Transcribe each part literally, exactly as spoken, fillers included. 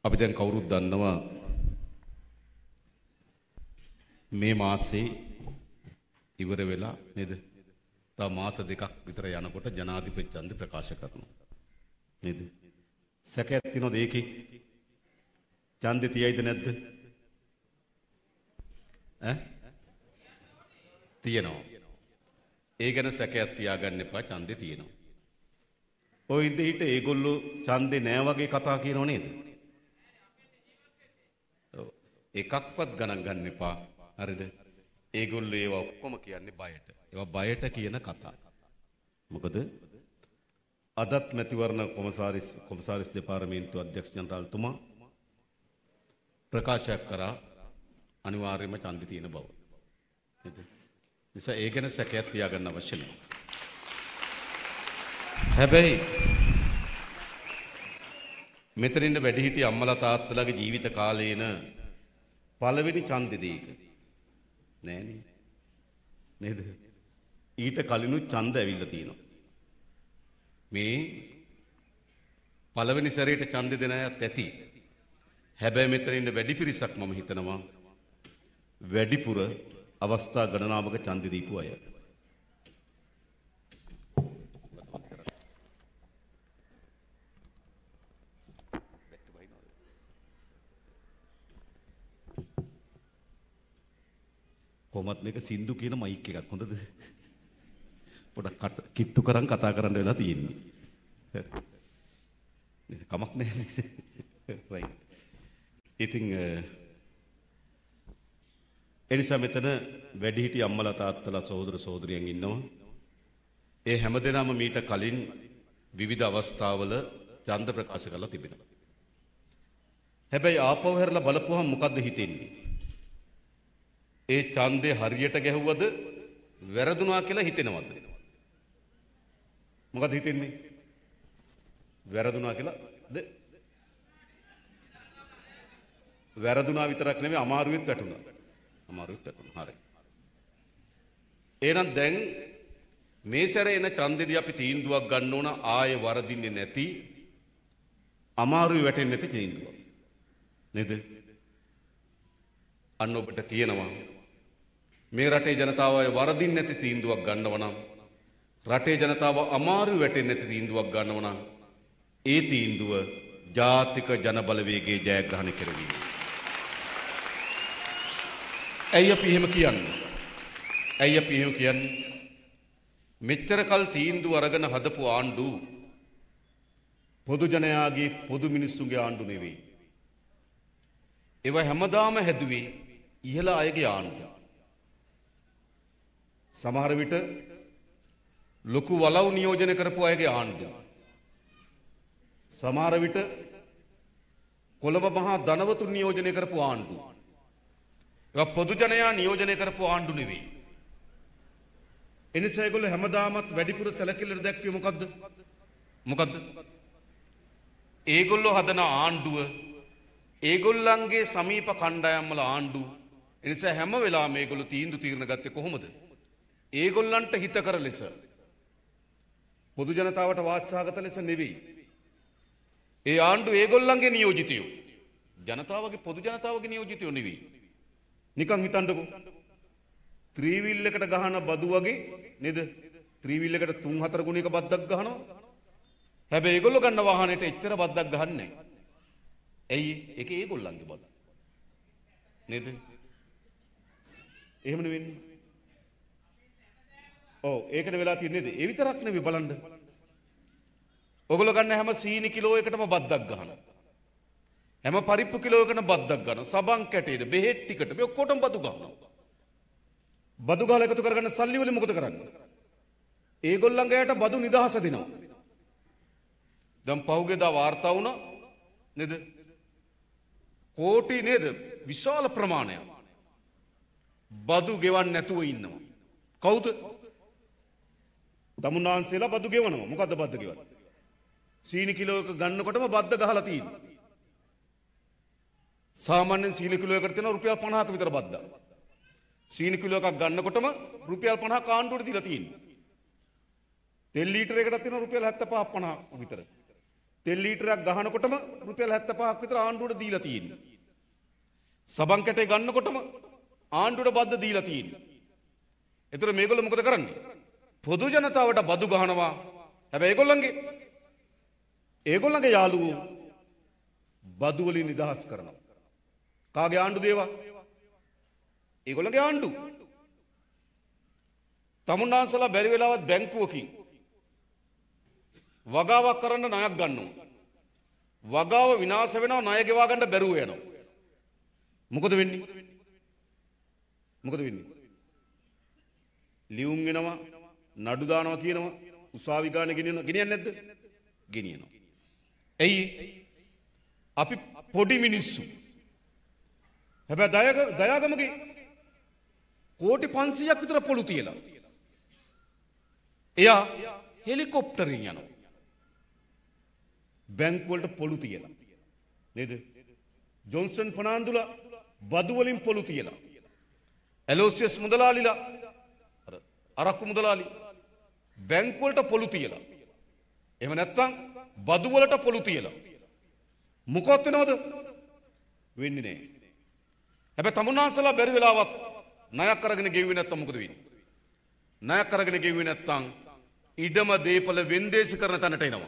අපි දැන් කවුරුත් දන්නවා මේ මාසේ ඉවර වෙලා නේද? තව මාස දෙකක් විතර යනකොට ජනාධිපති ඡන්ද ප්‍රකාශ කරනවා. නේද? සැකයක් තියෙනවද ඒකේ? ඡන්දේ තියයිද නැද්ද? ඈ? තියෙනවා. ඒ ගැන සැකයක් තියාගන්න එපා, ඡන්දේ තියෙනවා. ඔය ඉඳිහිට ඒගොල්ලෝ ඡන්දේ නෑ වගේ කතා කියනව නේද? ඔව්. එකක්වත් ගණන් ගන්න එපා. හරිද? ඒගොල්ලෝ ඒවා ඔක්කොම කියන්නේ බයට. ඒවා බයට කියන කතා. මොකද අදත් මැතිවරණ කොමසාරිස් කොමසාරිස් දෙපාර්තමේන්තුව අධ්‍යක්ෂ ජනරාල්තුමා ප්‍රකාශයක් කරා අනිවාර්යයෙන්ම ඡන්දේ තියෙන බව. නේද? නිසා ඒ ගැන සැකයක් තියාගන්න අවශ්‍ය නැහැ. හැබැයි මෙතන ඉන්න වැඩිහිටි අම්මලා තාත්තලාගේ ජීවිත කාලේන පළවෙනි ඡන්දෙ දෙයක නෑනේ. නේද? ඊට කලිනුත් ඡන්ද ඇවිල්ලා තියෙනවා. මේ පළවෙනි සැරේට ඡන්දෙ දෙන අයත් ඇති. හැබැයි මෙතන ඉන්න වැඩි පිරිසක් මම හිතනවා වැඩිපුර අවස්ථා ගණනාවක ඡන්දෙ දීපු අය. කොහොමත් මේක සින්දු කියන මයික් එකක් හොඳද? පොඩක් කිට්ටු කරන් කතා කරන්න වෙලා තියෙන්නේ. කමක් නැහැ. right. ඉතින් එනිසා මෙතන වැඩිහිටි අම්මලා තාත්තලා සහෝදර සහෝදරියන් ඉන්නවා. ඒ හැමදෙනාම මීට කලින් විවිධ අවස්ථාවල ඡන්ද ප්‍රකාශ කරලා තිබෙනවා. හැබැයි ආපහු හැරලා බලපුවහම මොකද්ද හිතෙන්නේ? ඒ ඡන්දේ හරියට ගැහුවද වැරදුනා කියලා හිතෙනවද? මොකද හිතෙන්නේ? වැරදුනා කියලාද? වැරදුනා විතරක් නෙමෙයි අමාරුවෙත් වැටුණා. අමාරුවෙත් වැටුණා. හරි. එහෙනම් දැන් මේ සැරේ එන ඡන්දෙදී අපි තීන්දුවක් ගන්න ඕන ආයේ වරදින්නේ නැති අමාරුවේ වැටෙන්නේ නැති තීන්දුවක්. නේද? අන්න ඔබට කියනවා මේ රටේ ජනතාව වරදින් නැති තීන්දුවක් ගන්නව නම් රටේ ජනතාව අමාරු වැටෙන්නේ නැති තීන්දුවක් ගන්නව නම් ඒ තීන්දුව ජාතික ජන බලවේගයේ ජයග්‍රහණය කරවීම. ඇයි අපි එහෙම කියන්නේ? ඇයි අපි එහෙම කියන්නේ? මෙච්චර කල් තීන්දුව අරගෙන හදපු ආණ්ඩු පොදු ජනයාගේ පොදු මිනිස්සුන්ගේ ආණ්ඩු නෙවෙයි. ඒවා හැමදාම හැදුවේ ඉහළ අයගේ ආණ්ඩු. සමහර විට ලොකු වලව් නියෝජනය කරපු අයගේ ආණ්ඩු. සමහර විට කොළඹ මහා ධනවතුන් නියෝජනය කරපු ආණ්ඩු. ඒවා පොදු ජනයා නියෝජනය කරපු ආණ්ඩු නෙවෙයි. එනිසා ඒගොල්ලෝ හැමදාමත් වැඩිපුර සැලකිල්ල දැක්වේ මොකද්ද? මොකද්ද? ඒගොල්ලෝ හදන ආණ්ඩුව ඒගොල්ලන්ගේ සමීප කණ්ඩායම් වල ආණ්ඩු. එනිසා හැම වෙලාවෙම මේගොල්ලෝ තීන්දුව తీරන ගත්තේ කොහොමද? ඒගොල්ලන්ට හිතකර ලෙස. පොදු ජනතාවට වාසසහගත ලෙස නෙවෙයි. ඒ ආණ්ඩු ඒගොල්ලන්ගේ නියෝජිතයෝ. ජනතාවගේ පොදු ජනතාවගේ නියෝජිතයෝ නෙවෙයි. නිකන් හිතන්නකෝ. ත්‍රිවිල් එකට ගහන බදු වගේ නේද? ත්‍රිවිල් එකට තුන් හතර ගුණයක බද්දක් ගහනවා. හැබැයි ඒගොල්ලෝ ගන්න වාහනේට එච්චර බද්දක් ගහන්නේ නැහැ. ඇයි? ඒක ඒගොල්ලන්ගේ බද්ද. නේද? එහෙම නෙවෙන්නේ. ඔව් ඒකද වෙලා තියෙන්නේ නේද? ඒ විතරක් නෙවෙයි බලන්න. ඔයගොල්ලෝ ගන්න හැම සීනි කිලෝ එකටම බද්දක් ගහනවා. හැම පරිප්පු කිලෝ එකකටම බද්දක් ගන්නවා. සබන් කැටේට බෙහෙත් ටිකට මේ ඔක්කොටම බදු ගන්නවා. බදු ගාලා එකතු කරගන්න සල්ලි වලින් මොකද කරන්නේ? ඒගොල්ලන්ගේ අයට බදු නිදහස දෙනවා. දැන් පහුගියදා වාර්තා වුණා නේද? කෝටි නේද? විශාල ප්‍රමාණයක් බදු ගෙවන්නේ නැතුව ඉන්නවා. කවුද? තමුන්නාන්සේලා බදු ගෙවනවා. මොකද්ද බද්ද ගෙවන්නේ? සීනි කිලෝ එක ගන්නකොටම බද්ද ගහලා තියෙනවා. සාමාන්‍යයෙන් සීනි කිලෝ එකකට තියෙන රුපියල් පනහක විතර බද්දා. සීනි කිලෝ එකක් ගන්නකොටම රුපියල් පනහක් ආණ්ඩුවට දීලා තියෙනවා. තෙල් ලීටරයකට තියෙන රුපියල් හැත්තෑ පහ පනහ විතර. තෙල් ලීටරයක් ගහනකොටම රුපියල් හැත්තෑ පහක් විතර ආණ්ඩුවට දීලා තියෙනවා. සබන් කැටේ ගන්නකොටම ආණ්ඩුවට බද්ද දීලා තියෙනවා. ඒතර මේගොල්ලෝ මොකද කරන්නේ? පොදු ජනතාවට බදු ගහනවා. හැබැයි ඒගොල්ලන්ගේ ඒගොල්ලන්ගේ යාළුවෝ බදු වලින් නිදහස් කරනවා. කාගේ ආණ්ඩුද ඒවා? ඒගොල්ලන්ගේ ආණ්ඩු. තමුන්නාන්සලා බැරි වෙලාවත් බැංකුවකින් වගාවක් කරන්න ණයක් ගන්නවා. වගාව විනාශ වෙනවා, ණය ගෙවා ගන්න බැරුව යනවා. මොකද වෙන්නේ? මොකද වෙන්නේ? ලියුම් වෙනවා, නඩු දානවා කියනවා, උසාවි ගානේ ගෙනියනවා. ගෙනියන්නේ නැද්ද? ගෙනියනවා. එයි අපි පොඩි මිනිස්සු. හැබැයි දයාග දයාගමගේ කෝටි පන්සීයක් විතර පොළු තියලා. එයා හෙලිකොප්ටරින් යනවා. බැංකු වලට පොළු තියලා. නේද? ජොන්සන් ෆර්නාන්දුලා බදු වලින් පොළු තියලා. එලෝසියස් මුදලාලිලා අර අරක්කු මුදලාලි බැංකු වලට පොළු තියලා. එහෙම නැත්නම් බදු වලට පොළු තියලා. මොකක්ද වෙනවද? වෙන්නේ නැහැ. හැබැයි තමුන්නාන්සලා බැරි වෙලාවත් ණයක් අරගෙන ගෙව්වේ නැත්තම් මොකද වෙන්නේ? ණයක් අරගෙන ගෙව්වේ නැත්තම් ඉඩම දීපල වෙන්දේසි කරන තැනට එනවා.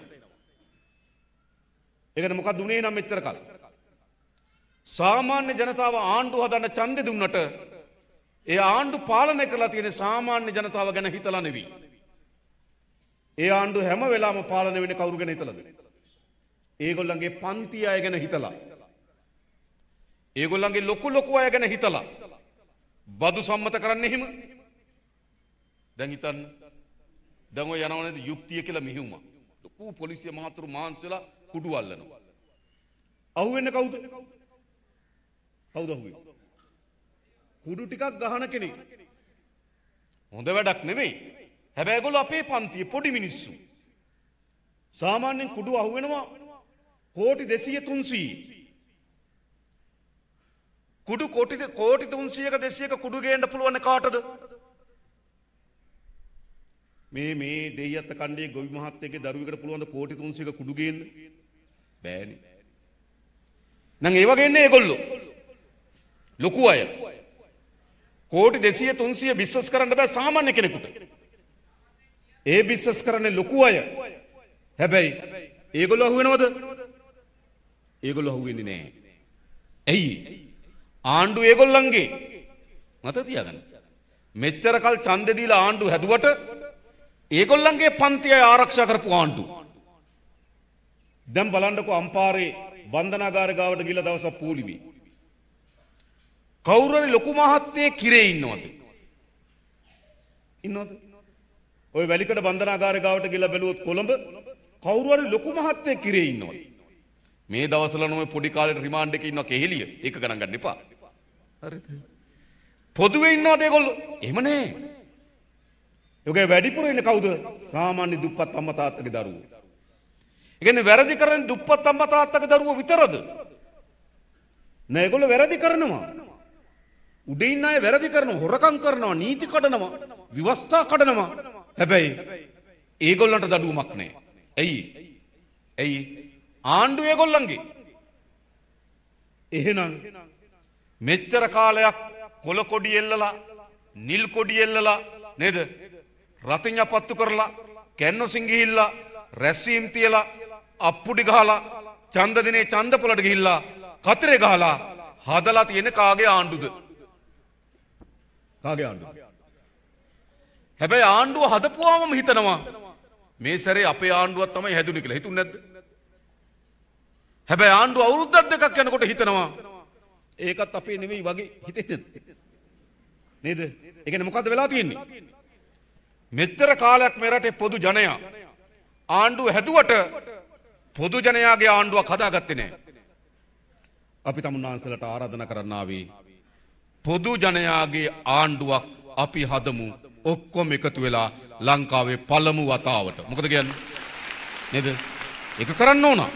ඒකට මොකක්ද උනේ නම් මෙච්චර කල්? සාමාන්‍ය ජනතාව ආණ්ඩු හදන්න ඡන්දෙ දුන්නට ඒ ආණ්ඩු පාලනය කරලා තියෙන සාමාන්‍ය ජනතාව ගැන හිතලා නෙවෙයි. ඒ ආණ්ඩු හැම වෙලාවම පාලනය වෙන්නේ කවුරු ගැන හිතලාද? ඒගොල්ලන්ගේ පන්ති අය ගැන හිතලා. ඒගොල්ලන්ගේ ලොකු ලොකු අය ගැන හිතලා. බදු සම්මත කරන්නේ එහෙම. දැන් හිතන්න. දැන් ඔය යනවනේ යුක්තිය කියලා මෙහෙයුම. ලොකු පොලිසිය මහතුරු මාන්සලා කුඩු අල්ලනවා. අහුවෙන්නේ කවුද? කවුද අහුවෙන්නේ? කුඩු ටිකක් ගහන කෙනෙක්. හොඳ වැඩක් නෙවෙයි. හැබැයි ඒගොල්ලෝ අපේ පන්තියේ පොඩි මිනිස්සු. සාමාන්‍යයෙන් කුඩු අහුවෙනවා කෝටි දෙසීය තුන්සීය. කුඩු කෝටි කෝටි තුන්සීයක දෙසීයක කුඩු ගේන්න පුළුවන් කාටද? මේ මේ දෙයියත් කණ්ඩේ ගොවි මහත්තයගේ දරුවෙකුට පුළුවන් ද කෝටි තුන්සීයක කුඩු ගේන්න? බෑනේ. නම් ඒ වගේ ඉන්නේ ඒගොල්ලෝ. ලොකු අය. කෝටි දෙසීය තුන්සීය බිස්නස් කරන්න බෑ සාමාන්‍ය කෙනෙකුට. ඒ බිස්නස් කරන්නේ ලොකු අය. හැබැයි ඒගොල්ලෝ අහුවෙනවද? ඒගොල්ලෝ අහුවෙන්නේ නැහැ. ඇයි? ආණ්ඩු ඒගොල්ලන්ගේ මත තියාගන්න. මෙච්චර කල් ඡන්දෙ දීලා ආණ්ඩු හැදුවට ඒගොල්ලන්ගේ පන්තිය ආරක්ෂා කරපු ආණ්ඩු. දැන් බලන්නකෝ අම්පාරේ බන්ධනාගාර ගාවට ගිහලා දවසක් පූලිමේ. කවුරු හරි ලොකු මහත්තයෙක් කිරේ ඉන්නවද? ඉන්නවද? ඔය වැලිකඩ බන්ධනාගාර ගාවට ගිහලා බැලුවොත් කොළඹ කවුරු හරි ලොකු මහත්තයෙක් කිරේ ඉන්නවද? මේ දවස්වල නම් පොඩි කාලේ රිමාන්ඩ් එකේ ඉන්නවා කෙහෙලිය. ඒක ගණන් ගන්න එපා. හරිද? පොදුවේ ඉන්නවද ඒගොල්ලෝ? එහෙම නෑ. යෝගේ වැඩිපුර ඉන්නේ කවුද? සාමාන්‍ය දුප්පත් අම්මා තාත්තගේ දරුවෝ. ඒ කියන්නේ වැරදි කරන්නේ දුප්පත් අම්මා තාත්තගේ දරුවෝ විතරද? නෑ ඒගොල්ලෝ වැරදි කරනවා. උඩින් ඉන්න අය වැරදි කරනවා, හොරකම් කරනවා, නීති කඩනවා, විවස්ථා කඩනවා. හැබැයි ඒගොල්ලන්ට දඩුවමක් නෑ. ඇයි? ඇයි? ආණ්ඩු ඒගොල්ලන්ගේ. එහෙනම් මෙච්චර කාලයක් කොළ කොඩි එල්ලලා, නිල් කොඩි එල්ලලා නේද? රතිඤ්ඤා පත්තු කරලා, කැන්නොසින් ගිහිල්ලා, රැස්වීම් තියලා, අප්පුඩි ගහලා, ඡන්ද දිනේ ඡන්ද පොලට ගිහිල්ලා, කතරේ ගහලා හදලා තියෙන කාගේ ආණ්ඩුද? කාගේ ආණ්ඩුද? හැබැයි ආණ්ඩුව හදපුවාමම හිතනවා මේ සැරේ අපේ ආණ්ඩුවක් තමයි හැදුනේ කියලා. හිතුන්නේ නැද්ද? හැබැයි ආණ්ඩුව අවුරුද්දක් දෙකක් යනකොට හිතනවා ඒකත් අපේ නෙවෙයි වගේ හිතෙන්නේ නේද? ඒ කියන්නේ මොකද්ද වෙලා තියෙන්නේ? මෙච්චර කාලයක් මේ රටේ පොදු ජනයා ආණ්ඩුව හැදුවට පොදු ජනයාගේ ආණ්ඩුවක් හදාගත්තේ නැහැ. අපි තමුන්නාන්සලට ආරාධනා කරන්න ආවේ පොදු ජනයාගේ ආණ්ඩුවක් අපි හදමු ඔක්කොම එකතු වෙලා ලංකාවේ පළමු වතාවට. මොකද කියන්නේ? නේද? ඒක කරන්න ඕන.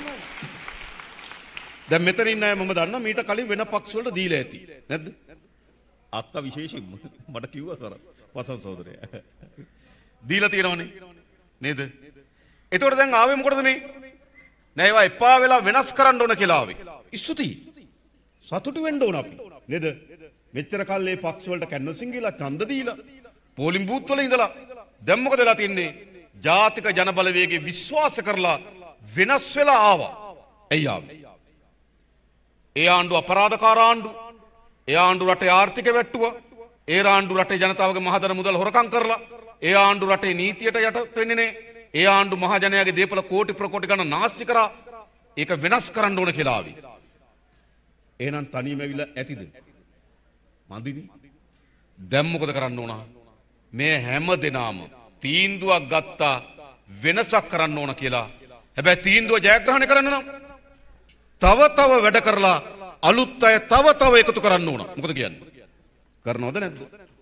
දැන් මෙතන ඉන්න අය මම දන්නවා මීට කලින් වෙන පක්ෂ වලට දීලා ඇති. නැද්ද? අක්කා විශේෂයෙන්ම මට කිව්වා සර වසන් සහෝදරයා. දීලා තියෙනවනේ. නේද? එතකොට දැන් ආවේ මොකටද මේ? නෑ ඒවා එපා වෙලා වෙනස් කරන්න ඕන කියලා ආවේ. ඉස්සුති. සතුටු වෙන්න ඕන අපි. නේද? මෙච්චර කල් මේ පක්ෂ වලට කැන්වසින් ගිහලා ඡන්ද දීලා පෝලිං බූත් වල ඉඳලා දැන් මොකද වෙලා තින්නේ? ජාතික ජනබලවේගයේ විශ්වාස කරලා වෙනස් වෙලා ආවා. ඇයි ආවේ? ඒ ආණ්ඩු අපරාධකාර ආණ්ඩු. ඒ ආණ්ඩු රටේ ආර්ථික වැට්ටුවා. ඒ ආණ්ඩු රටේ ජනතාවගේ මහදන මුදල් හොරකම් කරලා. ඒ ආණ්ඩු රටේ නීතියට යට වෙන්නේ නේ. ඒ ආණ්ඩු මහජනයාගේ දේපල කෝටි ප්‍රකෝටි ගණන් නාස්ති කරා. ඒක වෙනස් කරන්න ඕන කියලා ආවේ. එහෙනම් තනියම ඇවිල්ලා ඇතිද? මන්දිනේ. දැන් මොකද කරන්න ඕන? මේ හැම දිනාම තීන්දුවක් ගත්තා වෙනසක් කරන්න ඕන කියලා. හැබැයි තීන්දුව ජයග්‍රහණය කරන්න නම් තව තව වැඩ කරලා අලුත් අය තව තව එකතු කරන්න ඕන. මොකද කියන්නේ? කරනවද නැද්ද?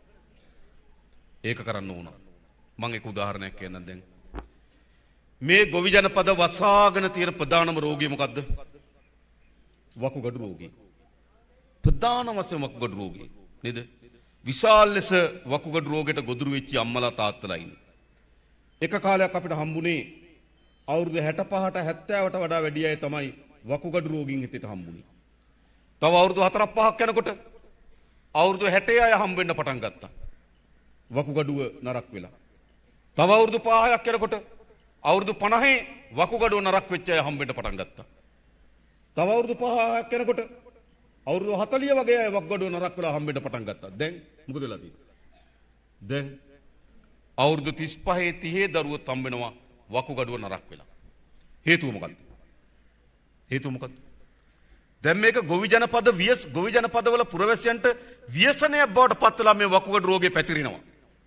ඒක කරන්න ඕන. මම එක උදාහරණයක් කියන්නම් දැන්. මේ ගොවි ජනපද වසාගෙන තියෙන ප්‍රධානම රෝගිය මොකද්ද? වකුගඩු රෝගී. ප්‍රධාන වශයෙන් වකුගඩු රෝගී. නේද? විශාල ලෙස වකුගඩු රෝගයට ගොදුරු වෙච්ච අම්මලා තාත්තලා ඉන්නේ. එක කාලයක් අපිට හම්බුනේ අවුරුදු හැටපහට හැත්තෑවට වඩා වැඩි අය තමයි වකුගඩු රෝගීන් හිතට හම්බුනේ. තව අවුරුදු හතරක් පහක් යනකොට අවුරුදු හැටේ අය හම්බ වෙන්න පටන් ගත්තා. වකුගඩුව නරක් වෙලා. තව අවුරුදු පහක් යනකොට අවුරුදු පනහේ වකුගඩුව නරක් වෙච්ච අය හම්බ වෙන්න පටන් ගත්තා. තව අවුරුදු පහක් යනකොට අවුරුදු හතළිය වගේ අය වකුගඩුව නරක් වෙලා හම්බ වෙන්න පටන් ගත්තා. දැන් මොකද වෙලා තියෙන්නේ? දැන් අවුරුදු තිස් පහේ තිහේ දරුවෝ හම්බ වෙනවා වකුගඩුව නරක් වෙලා. හේතුව මොකක්ද? හේතුව මොකක්ද? දැන් මේක ගොවි ජනපද වියස් ගොවි ජනපදවල පුරවැසියන්ට ව්‍යසනයක් බවට පත් වෙලා මේ වකුගඩු රෝගේ පැතිරෙනවා.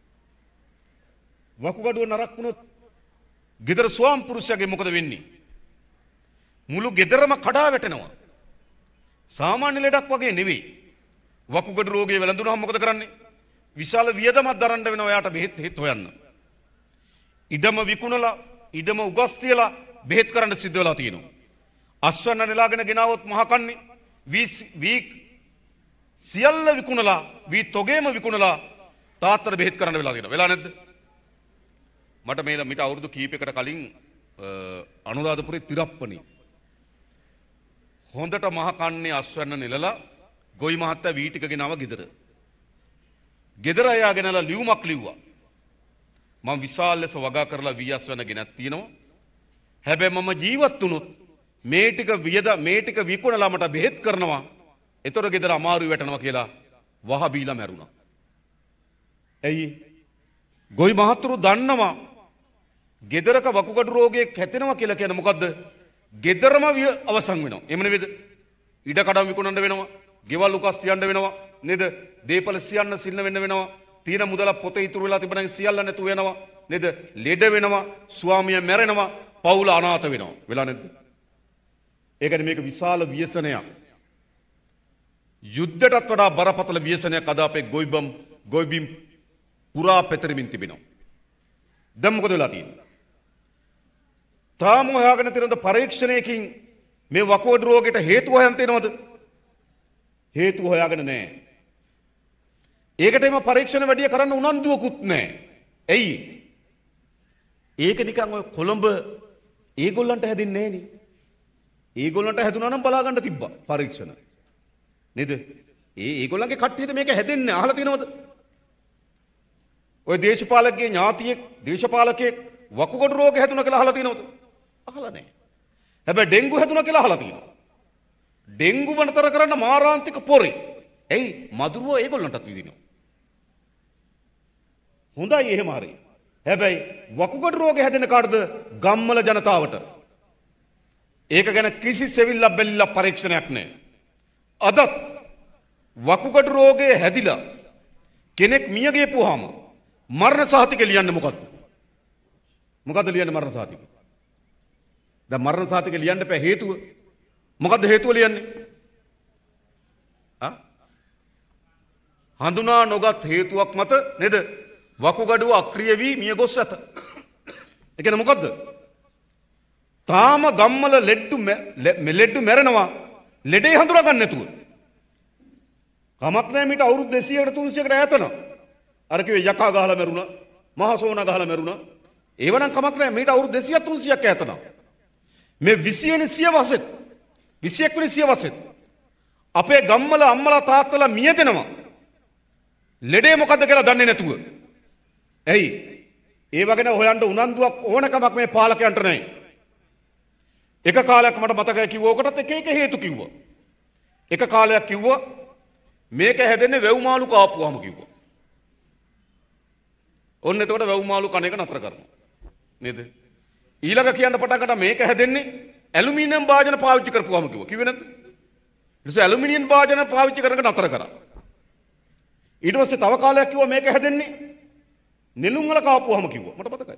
වකුගඩුව නරක් වුණොත් ගෙදර ස්වාම පුරුෂයාගේ මොකද වෙන්නේ? මුළු ගෙදරම කඩා වැටෙනවා. සාමාන්‍ය ලෙඩක් වගේ නෙවෙයි. වකුගඩු රෝගේ වැළඳුනහම මොකද කරන්නේ? විශාල වියදමක් දරන්න වෙනවා එයාට බෙහෙත් හේත් හොයන්න. ඉඩම විකුණලා ඉඩම උගස් තියලා බෙහෙත් කරන්න සිද්ධ වෙලා තියෙනවා. අස්වැන්න නෙලාගෙන ගෙනාවොත් මහකන්නේ වී වී සියල්ල විකුණලා වී තොගේම විකුණලා තාත්තට බෙහෙත් කරන්න වෙලා තියෙනවා. වෙලා නැද්ද? මට මේ මිට අවුරුදු කීපයකට කලින් අනුරාධපුරේ තිරප්පණි හොඳට මහකන්නේ අස්වැන්න නෙලලා ගොවි මහත්තයා වී ටික ගෙනාව ගෙදර. ගෙදර අයා ගෙනලා ලියුමක් ලිව්වා. මම විශාල ලෙස වගා කරලා වී අස්වැන්න ගෙනත් තියෙනවා. හැබැයි මම ජීවත් වුණොත් මේ ටික වියද මේ ටික විකුණලා මට බෙහෙත් කරනවා. ඒතර ගෙදර අමාරු වැටෙනවා කියලා වහ බීලා මැරුණා. ඇයි? ගොවි මහතුරු දන්නවා ගෙදරක වකුගඩු රෝගයක් හැදෙනවා කියලා කියන මොකද්ද? ගෙදරම අවසන් වෙනවා. එහෙම නෙවෙයිද? ඉඩ කඩම් විකුණන්න වෙනවා. ගෙවල් උකස් සියන්න වෙනවා. නේද? දීපල සියන්න සින්න වෙන්න වෙනවා. තීන මුදල පොතේ ඉතුරු වෙලා තිබුණා සියල්ල නැතු වෙනවා. නේද? ලෙඩ වෙනවා. ස්වාමියා මැරෙනවා. පවුල අනාථ වෙනවා. වෙලා නැද්ද? ඒකනේ මේක විශාල ව්‍යසනයක්. යුද්ධයටත් වඩා බරපතල ව්‍යසනයක් අද අපේ ගොයිබම් ගොයිබිම් පුරා පැතිරෙමින් තිබෙනවා. දැන් මොකද වෙලා තියෙන්නේ? තාම හොයාගෙන තියෙන පරීක්ෂණයකින් මේ වකුගඩු රෝගයට හේතුව හොයන් තියෙනවද? හේතුව හොයාගෙන නැහැ. ඒකට එම පරීක්ෂණ වැඩි කරන්න උනන්දුවකුත් නැහැ. ඇයි? ඒක නිකන් ඔය කොළඹ ඒගොල්ලන්ට හැදින්නේ නෑනේ. ඒගොල්ලන්ට හැදුනා නම් බලා ගන්න තිබ්බා පරීක්ෂණ. නේද? ඒ ඒගොල්ලන්ගේ කට්ටියට මේක හැදෙන්නේ අහලා තියෙනවද? ඔය දේශපාලකගේ ඥාතියෙක් දේශපාලකයෙක් වකුගඩු රෝග හැදුනා කියලා අහලා තියෙනවද? අහලා නැහැ. හැබැයි ඩෙන්ගු හැදුනා කියලා අහලා තියෙනවා. ඩෙන්ගු වනතර කරන්න මාරාන්තික පොරේ. එයි මදුරුව ඒගොල්ලන්ටත් විදිනවා. හොඳයි එහෙම හරි. හැබැයි වකුගඩු රෝග හැදෙන කාටද? ගම්වල ජනතාවට. ඒක ගැන කිසි සෙවිල්ලක් බැලිලා පරීක්ෂණයක් නැහැ. අදත් වකුගඩු රෝගය හැදිලා කෙනෙක් මිය ගියපුවාම මරණ සහතික ලියන්නේ මොකද්ද? මොකද්ද ලියන්නේ මරණ සහතික? දැන් මරණ සහතික ලියන්න බෑ හේතුව. මොකද්ද හේතුව ලියන්නේ? ආ? හඳුනා නොගත් හේතුවක් මත නේද? වකුගඩුව අක්‍රිය වී මිය ගොස් ඇත. ඒ කියන්නේ මොකද්ද? තාම ගම්වල ලෙඩ්ඩු ලෙඩ්ඩු මැරෙනවා ලෙඩේ හඳුනා ගන්න නැතුව. කමක් නැහැ මීට අවුරුදු දෙසීයකට තුන්සීයකට ඈතන. අර කිව්වේ යකා ගහලා මැරුණා, මහසෝනා ගහලා මැරුණා. ඒවනම් කමක් නැහැ මීට අවුරුදු දෙසීයක් තුන්සීයක් ඈතන. මේ විසි වෙනි සියවසෙත් විසි එක් වෙනි සියවසෙත් අපේ ගම්වල අම්මලා තාත්තලා මිය දෙනවා. ලෙඩේ මොකද්ද කියලා දන්නේ නැතුව. ඇයි? ඒ වගේ හොයන්න උනන්දුවක් ඕනකමක් මේ පාලකයන්ට නැහැ. එක කාලයක් මට මතකයි කිව්වා ඔකටත් එක එක හේතු කිව්වා. එක කාලයක් කිව්වා මේක හැදෙන්නේ වැව් මාළු කාපුවාම කිව්වා. ඔන්න එතකොට වැව් මාළු කන එක නතර කරනවා. නේද? ඊළඟ කියන්න පටන් ගත්තා මේක හැදෙන්නේ ඇලුමිනියම් භාජන පාවිච්චි කරපුවාම කිව්වා. කිව්වේ නැද්ද? ඊට පස්සේ ඇලුමිනියම් භාජන පාවිච්චි කරන එක නතර කරා. ඊට පස්සේ තව කාලයක් කිව්වා මේක හැදෙන්නේ නෙළුම් වල කාපුවාම කිව්වා. මට මතකයි.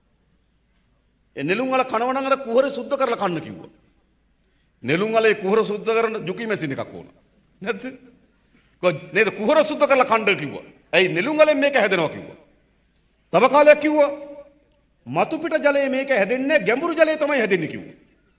ඒ නෙළුම් වල කනව නම් අර කුහර සුද්ධ කරලා කන්න කිව්වා. නෙළුම් වලේ කුහර සුද්ධ කරන ජුකි මැෂින් එකක් ඕන. නැද්ද? කොහොමද නේද කුහර සුද්ධ කරලා කන්න කිව්වා. ඇයි නෙළුම් වලෙන් මේක හැදෙනවා කිව්වා. තව කාලයක් කිව්වා මතු පිට ජලයේ මේක හැදෙන්නේ ගැඹුරු ජලයේ තමයි හැදෙන්නේ කිව්වා.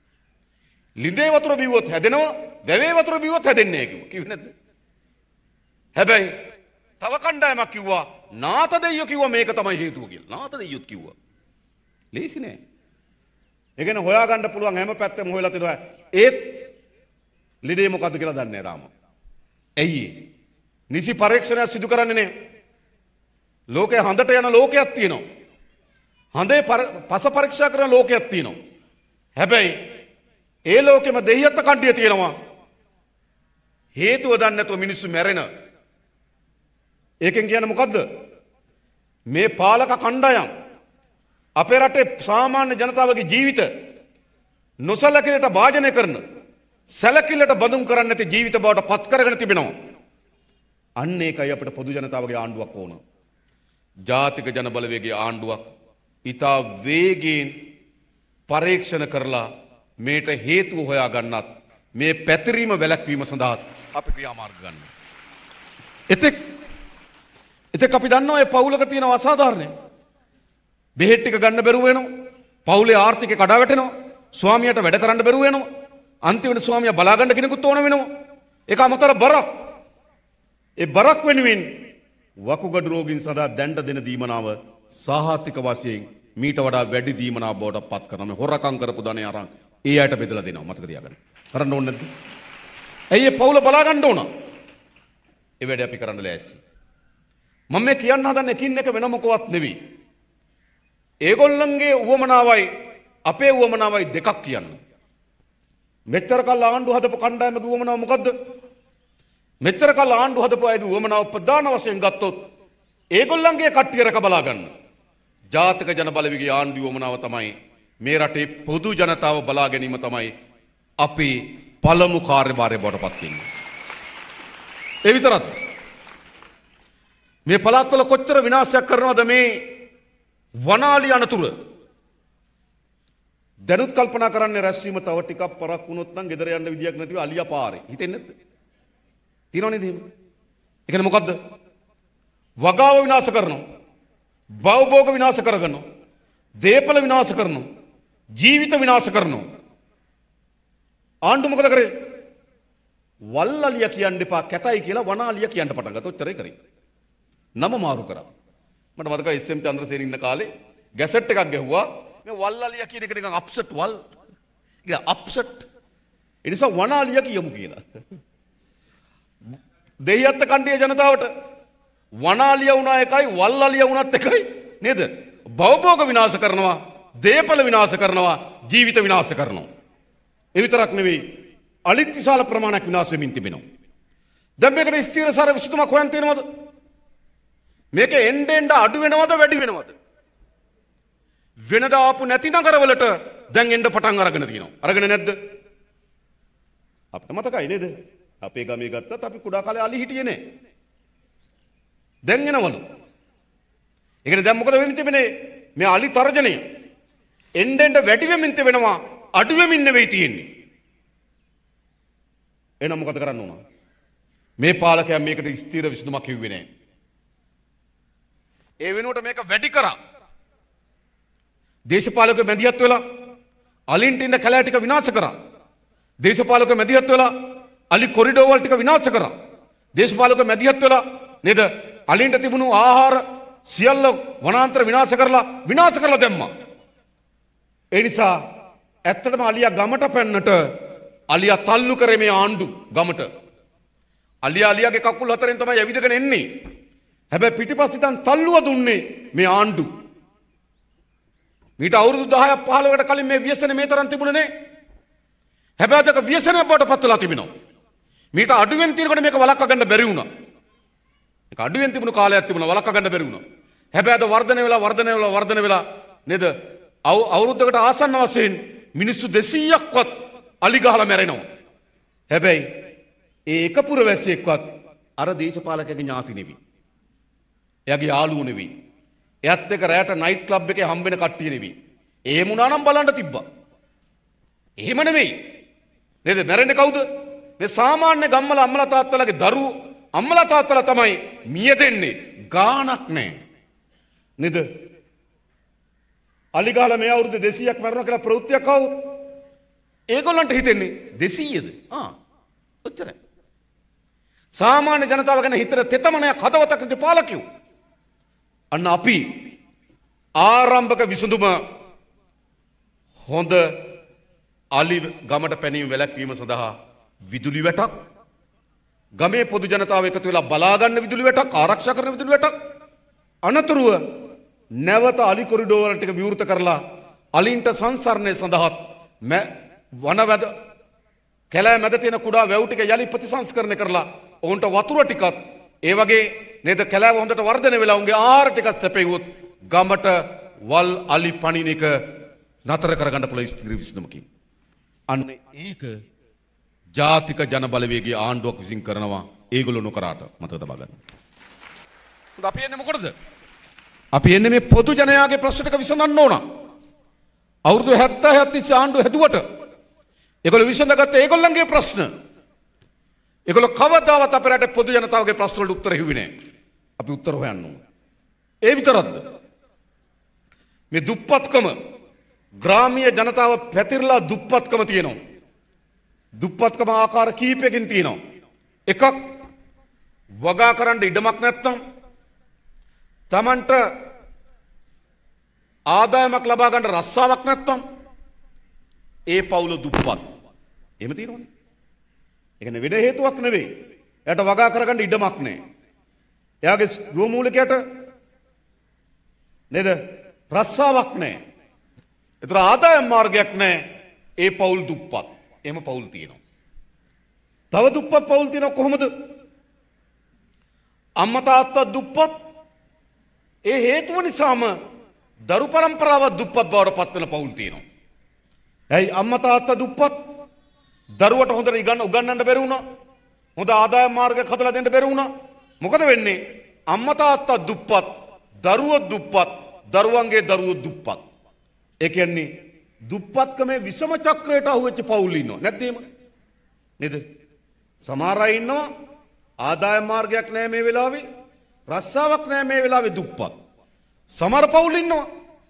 ලිඳේ වතුර බිව්වොත් හැදෙනවා, වැවේ වතුර බිව්වොත් හැදෙන්නේ නැහැ කිව්වා. කිව්වේ නැද්ද? හැබැයි තව කණ්ඩායමක් කිව්වා නාත දෙයියෝ කිව්වා මේක තමයි හේතුව කියලා. නාත දෙයියොත් කිව්වා. ලේසි නෑ. ඒ කියන්නේ හොයාගන්න පුළුවන් හැම පැත්තෙම හොයලා තිනවා. ඒත් ලිඩේ මොකද්ද කියලා දන්නේ නැහැ තාම. ඇයි ඒ? නිසි පරීක්ෂණයක් සිදු කරන්නේ නැහැ. ලෝකේ හඳට යන ලෝකයක් තියෙනවා. හඳේ පස පරීක්ෂා කරන ලෝකයක් තියෙනවා. හැබැයි ඒ ලෝකෙම දෙයියත් කණ්ඩිය තියෙනවා. හේතුව දන්නේ නැතුව මිනිස්සු මැරෙන. ඒකෙන් කියන්නේ මොකද්ද? මේ පාලක කණ්ඩායම් අපේ රටේ සාමාන්‍ය ජනතාවගේ ජීවිත නොසලකිලට භාජනය කරන සැලකිල්ලට බඳුන් කරන්නේ නැති ජීවිත බවට පත් කරගෙන තිබෙනවා. අන්න ඒකයි අපිට පොදු ජනතාවගේ ආණ්ඩුවක් ඕන. ජාතික ජන බලවේගයේ ආණ්ඩුවක් ඉතා වේගයෙන් පරීක්ෂණ කරලා මේට හේතුව හොයා ගන්නත් මේ පැතිරීම වැළැක්වීම සඳහා අපි ක්‍රියාමාර්ග ගන්න. එතෙක් එතෙක් අපි දන්නවා මේ පවුලක තියෙන අසාධාරණය. බෙහෙත් ටික ගන්න බැරුව වෙනවා. පවුලේ ආර්ථිකය කඩා වැටෙනවා. ස්වාමියාට වැඩ කරන්න බැරුව වෙනවා. අන්තිමට ස්වාමියා බලා ගන්න කෙනෙකුත් ඕන වෙනවා. ඒක අමතර බරක්. ඒ බරක් වෙනුවෙන් වකුගඩු රෝගීන් සඳහා දැන්ට දෙන දීමනාව සාහතික වශයෙන් මීට වඩා වැඩි දීමනාව බවට පත් කරනවා. මේ හොරකම් කරපු ධනෙ අරන් ඒ අයට බෙදලා දෙනවා. මතක තියාගන්න. කරන්න ඕනේ නැද්ද? ඇයි ඒ පවුල බලා ගන්න ඕන? ඒ වැඩේ අපි කරන්න ලෑස්ති. මම මේ කියන්න හදන්නේ එකින් එක වෙන මොකවත් නෙවෙයි. ඒගොල්ලන්ගේ උවමනාවයි අපේ උවමනාවයි දෙකක් කියන්න. මෙච්චර කල් ආණ්ඩු හදපු කණ්ඩායමගේ උවමනාව මොකද්ද? මෙච්චර කල් ආණ්ඩු හදපු අයගේ උවමනාව ප්‍රධාන වශයෙන් ගත්තොත් ඒගොල්ලන්ගේ කට්ටිය රැක බලා ගන්න. ජාතික ජන බලවේගයේ ආණ්ඩු උවමනාව තමයි මේ රටේ පොදු ජනතාව බලා ගැනීම තමයි අපේ පළමු කාර්යභාරය බවට පත් වෙන්නේ. ඒ විතරක් මේ පළාත්වල කොච්චර විනාශයක් කරනවද මේ වනාලි අනතුර? දැනුත් කල්පනා කරන්නේ රැස්වීම තව ටිකක් පරක් වුණොත් නම් ගෙදර යන්න විදියක් නැතිව අලියා පාරේ. හිතෙන්නේ නැද්ද? තියනවනේ එහෙම. ඒ කියන්නේ මොකද්ද? වගාව විනාශ කරනවා. භවභෝග විනාශ කරගන්නවා. දේපල විනාශ කරනවා. ජීවිත විනාශ කරනවා. ආණ්ඩු මොකද කරේ? වල්ලලිය කියන්න එපා කැතයි කියලා වනාලිය කියන්න පටන් ගත්තා. ඔච්චරයි කරේ. නම මාරු කරා. මට මතකයි එස් එම් චන්ද්‍රසේන ඉන්න කාලේ ගැසට් එකක් ගැහුවා. මේ වල්ලලිය කියන එක නිකන් අප්සෙට් වල්. ඒක අප්සෙට්. ඒ නිසා වනාලිය කියමු කියලා. දෙයියත් කණ්ඩිය ජනතාවට වනාලිය වුණා එකයි වල්ලලිය වුණත් එකයි නේද? භවභෝග විනාශ කරනවා, දේපල විනාශ කරනවා, ජීවිත විනාශ කරනවා. ඒ විතරක් නෙවෙයි අලිත් විශාල ප්‍රමාණයක් විනාශ වෙමින් තිබෙනවා. දැන් මේකට ස්ථිරසාර විසඳුමක් හොයන් තියෙනවද? මේක එන්න එන්න අඩු වෙනවද වැඩි වෙනවද? වෙනදා ආපු නැති නගරවලට දැන් එන්න පටන් අරගෙන තියෙනවා. අරගෙන නැද්ද? අපිට මතකයි නේද? අපේ ගමේ ගත්තත් අපි කුඩා කාලේ අලි හිටියේ නෑ. දැන් එනවලු. ඒ කියන්නේ දැන් මොකද වෙමින් තිබෙන්නේ? මේ අලි තරජනය එන්න එන්න වැඩි වෙමින් තිබෙනවා, අඩු වෙමින් නෙවෙයි තියෙන්නේ. එහෙනම් මොකද කරන්න ඕන? මේ පාලකයන් මේකට ස්ථිර විසඳුමක් කිව්වේ නෑ. ඒ වෙනුවට මේක වැඩි කරා. දේශපාලකයෝ මැදිහත් වෙලා අලින්ට ඉන්න කැලෑ ටික විනාශ කරා. දේශපාලකයෝ මැදිහත් වෙලා අලි කොරිඩෝර් වල ටික විනාශ කරා. දේශපාලකයෝ මැදිහත් වෙලා නේද අලින්ට තිබුණු ආහාර සියල්ල වනාන්තර විනාශ කරලා විනාශ කරලා දැම්මා. ඒ නිසා ඇත්තටම අලියා ගමට පැන්නට අලියා තල්ලු කරේ මේ ආණ්ඩු ගමට. අලියා අලියාගේ කකුල් හතරෙන් තමයි ඇවිදගෙන එන්නේ. හැබැයි පිටිපස්සින් තල්ලුව දුන්නේ මේ ආණ්ඩු. මීට අවුරුදු දහයක් පහළොවකට කලින් මේ ව්‍යසනේ මේ තරම් තිබුණේ නේ. හැබැයි අදක ව්‍යසනයක් බවට පත් වෙලා තිබෙනවා. මීට අඩුවෙන් තියෙනකොට මේක වළක්වා ගන්න බැරි වුණා. මේක අඩුවෙන් තිබුණු කාලයක් තිබුණා වළක්වා ගන්න බැරි වුණා. හැබැයි අද වර්ධනය වෙලා වර්ධනය වෙලා වර්ධනය වෙලා නේද? අවුරුද්දකට ආසන්න වශයෙන් මිනිස්සු දෙසීයක්වත් අලි ගහලා මැරෙනවා. හැබැයි ඒ එක පුරවැසියෙක්වත් අර දේශපාලකයාගේ ඥාති නෙවෙයි. එයාගේ යාළුවෝ නෙවෙයි. එයත් එක්ක රැට නයිට් ක්ලබ් එකේ හම්බ වෙන කට්ටිය නෙවෙයි. එහෙම වුණා නම් බලන්න තිබ්බා. එහෙම නෙවෙයි. නේද? මැරෙන්නේ කවුද? මේ සාමාන්‍ය ගම්මල අම්මලා තාත්තලාගේ දරුවෝ අම්මලා තාත්තලා තමයි මිය දෙන්නේ. ගාණක් නැහැ. නේද? අලි ගහලා මේ අවුරුදු දෙසීයක් මරනවා කියලා ප්‍රවෘත්තියක් ආවොත් ඒගොල්ලන්ට හිතෙන්නේ දෙසීයද? ආ. ඔච්චරයි. සාමාන්‍ය ජනතාව ගැන හිතන තෙතමනයක් හදවතක් නැති පාලකයෝ. අන්න අපි ආරම්භක විසඳුම හොඳ අලි ගමට පැනීම වැළැක්වීම සඳහා විදුලි වැටක්, ගමේ පොදු ජනතාව එකතු වෙලා බලා ගන්න විදුලි වැටක්, ආරක්ෂා කරන විදුලි වැටක්, අනතුරුව නැවත අලි කොරිඩෝර වල ටික විවෘත කරලා අලින්ට සංසරණය සඳහා වනවැද කැලෑ මැද තියෙන කුඩා වැව් ටික යලි ප්‍රතිසංස්කරණය කරලා ඔවුන්ට වතුර ටිකක් ඒ වගේ නේද කැලෑව හොඳට වර්ධනය වෙලා උන්ගේ ආහාර ටිකක් සැපෙවුවොත් ගමට වල් අලි පණින එක නතර කරගන්න පුළුවන් ස්ථිර විසඳුමකින්. අන්න ඒක ජාතික ජන බලවේගයේ ආණ්ඩුවක් විසින් කරනවා. ඒගොල්ලෝ නොකරාට මතක තබා ගන්න. අපි එන්නේ මොකටද? අපි එන්නේ මේ පොදු ජනයාගේ ප්‍රශ්න ටික විසඳන්න ඕන. අවුරුදු හැත්තෑ තිස්සේ ආණ්ඩුව හැදුවට ඒගොල්ලෝ විසඳගත්ත ඒගොල්ලන්ගේ ප්‍රශ්න. ඒගොල්ලෝ කවදාවත් අපේ රටේ පොදු ජනතාවගේ ප්‍රශ්න වලට උත්තර හිව්වේ නැහැ. අපි උත්තර හොයන්න ඕන. ඒ විතරක්ද? මේ දුප්පත්කම ග්‍රාමීය ජනතාව පැතිරලා දුප්පත්කම තියෙනවා. දුප්පත්කම ආකාර කීපයකින් තියෙනවා. එකක් වගා කරන්න ඉඩමක් නැත්තම් තමන්ට ආදායමක් ලබා ගන්න රස්සාවක් නැත්තම් ඒ පවුල දුප්පත්. එහෙම තියෙනවනේ. ඒ කියන්නේ වෙන හේතුවක් නෙවෙයි. එයාට වගා කරගන්න ඉඩමක් නැහැ. එයාගේ ගෘහමූලිකයට නේද රස්සාවක් නැහැ. ඒතර ආදායම් මාර්ගයක් නැහැ. ඒ පවුල් දුප්පත්. එහෙම පවුල් තියෙනවා. තව දුප්පත් පවුල් තියෙනවා කොහොමද? අම්මා තාත්තා දුප්පත්. ඒ හේතුව නිසාම දරු පරම්පරාව දුප්පත් බවට පත් වෙන පවුල් තියෙනවා. ඇයි අම්මා තාත්තා දුප්පත්? දරුවට හොඳට ඉගන්න උගන්වන්න බැරි වුණා. හොඳ ආදායම් මාර්ගයක් හදලා දෙන්න බැරි වුණා. මොකද වෙන්නේ? අම්මා තාත්තා දුප්පත්, දරුවෝ දුප්පත්, දරුවන්ගේ දරුවෝ දුප්පත්. ඒ කියන්නේ දුප්පත්කමේ විසම චක්‍රයට අහුවෙච්ච පවුල් ඉන්නවා. නැද්ද එහෙම? නේද? සමහර අය ඉන්නවා ආදායම් මාර්ගයක් නැහැ මේ වෙලාවේ. රස්සාවක් නැහැ මේ වෙලාවේ දුප්පත්. සමහර පවුල් ඉන්නවා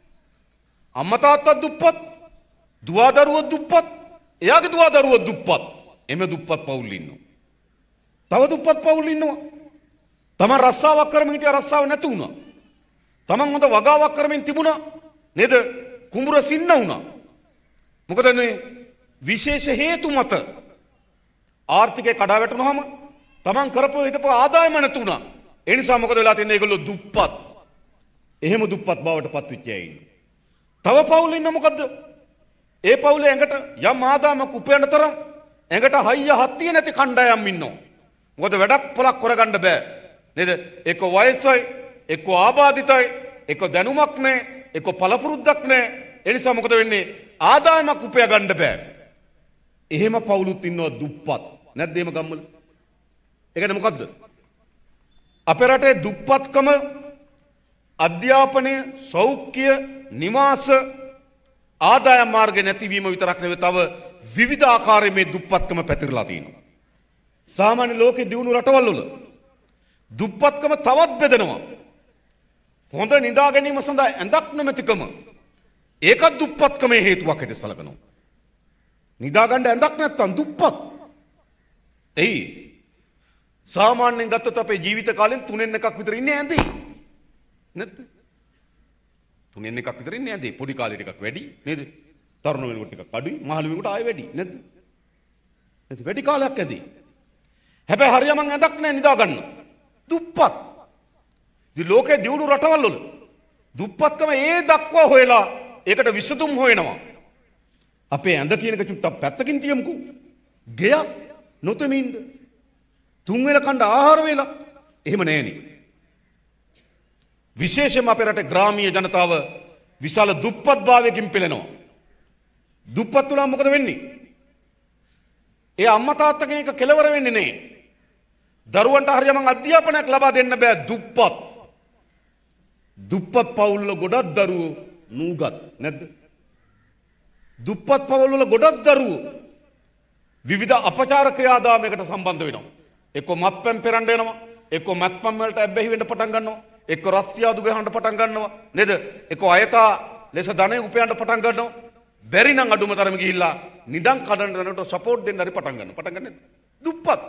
අම්මා තාත්තා දුප්පත්, දුව දරුවෝ දුප්පත්, එයාගේ දුව දරුවෝ දුප්පත්. එමෙ දුප්පත් පවුල් ඉන්නවා. තව දුප්පත් පවුල් ඉන්නවා තමන් රස්සාවක් කරමින් හිටියා රස්සාව නැති වුණා. තමන් හොඳ වගාවක් කරමින් තිබුණා නේද? කුඹුර සින්න වුණා. මොකද මේ විශේෂ හේතු මත ආර්ථිකය කඩා වැටුනහම තමන් කරපු හිටපු ආදායම නැති වුණා. ඒ නිසා මොකද වෙලා තියන්නේ? ඒගොල්ලෝ දුප්පත්. එහෙම දුප්පත් බවට පත් වෙච්ච අය ඉන්නවා. තව පවුල් ඉන්න මොකද්ද? ඒ පවුලේ ඇඟට යම් ආදායමක් උපයන තරම් ඇඟට හයිය හත්තිය නැති කණ්ඩායම් ඉන්නවා. මොකද වැඩක් පොලක් කරගන්න බෑ. නේද? එක්ක වයසයි, එක්ක ආබාධිතයි, එක්ක දැනුමක් නැහැ, එක්ක පළපුරුද්දක් නැහැ. ඒ නිසා මොකද වෙන්නේ? ආදායමක් උපය ගන්න බෑ. එහෙම පවුලුත් ඉන්නවා දුප්පත්. නැද්ද එහෙම ගම්වල? ඒ කියන්නේ මොකද්ද? අපේ රටේ දුප්පත්කම අධ්‍යාපනය, සෞඛ්‍ය, නිවාස, ආදායම් මාර්ග නැතිවීම විතරක් නෙවෙයි තව විවිධ ආකාරයේ මේ දුප්පත්කම පැතිරලා තියෙනවා. සාමාන්‍ය ලෝකේ දියුණු රටවල් වල දුප්පත්කම තවත් බෙදෙනවා. හොඳ නිදා ගැනීම සඳහා ඇඳක් නැමැතිකම ඒකත් දුප්පත්කමේ හේතුවක් හැටියට සැලකනවා. නිදා ගන්න ඇඳක් නැත්තම් දුප්පත්. එයි සාමාන්‍යයෙන් ගත්තොත් අපේ ජීවිත කාලෙන් තුනෙන් එකක් විතර ඉන්නේ ඇඳේ. නැත්ද? තුනෙන් එකක් විතර ඉන්නේ ඇඳේ. පොඩි කාලේ ටිකක් වැඩි නේද? තරුණ වෙනකොට ටිකක් අඩුයි, මහලු වෙනකොට ආයෙ වැඩි නේද? නැති වැඩි කාලයක් ඇති. හැබැයි හරියම ඇඳක් නැහැ නිදා ගන්න. දුප්පත්. ඉතින් ලෝකේ දියුණු රටවල් වල දුප්පත්කම ඒ දක්වා හොයලා ඒකට විසඳුම් හොයනවා. අපේ ඇඳ කියන එක චුට්ටක් පැත්තකින් තියමුකෝ. ගෙයක් නොතෙමින්ද තුන් වේල කන්න ආහාර වේල එහෙම නැහෙනි. විශේෂයෙන්ම අපේ රටේ ග්‍රාමීය ජනතාව විශාල දුප්පත් භාවයකින් පෙළෙනවා. දුප්පත් වුණා මොකද වෙන්නේ? ඒ අම්මා තාත්තගෙන් එක කෙලවර වෙන්නේ නැහැ. දරුවන්ට හරියම අධ්‍යාපනයක් ලබා දෙන්න බෑ දුප්පත්. දුප්පත් පවුල් වල ගොඩක් දරුවෝ නූගත් නැද්ද? දුප්පත් පවුල් වල ගොඩක් දරුවෝ විවිධ අපචාර ක්‍රියාදාමයකට සම්බන්ධ වෙනවා. එක්ක මත්පැන් පෙරන්න වෙනවා, එක්ක මත්පැන් වලට ඇබ්බැහි වෙන්න පටන් ගන්නවා, එක්ක රස්තියාදු ගහන්න පටන් ගන්නවා නේද? එක්ක අයතා ලෙස ධනෙ උපයන්න පටන් ගන්නවා. බැරි නම් අඩුම තරම ගිහිල්ලා නිදන් කඩන දනට සපෝට් දෙන්න හරි පටන් ගන්නවා. පටන් ගන්නේ දුප්පත්.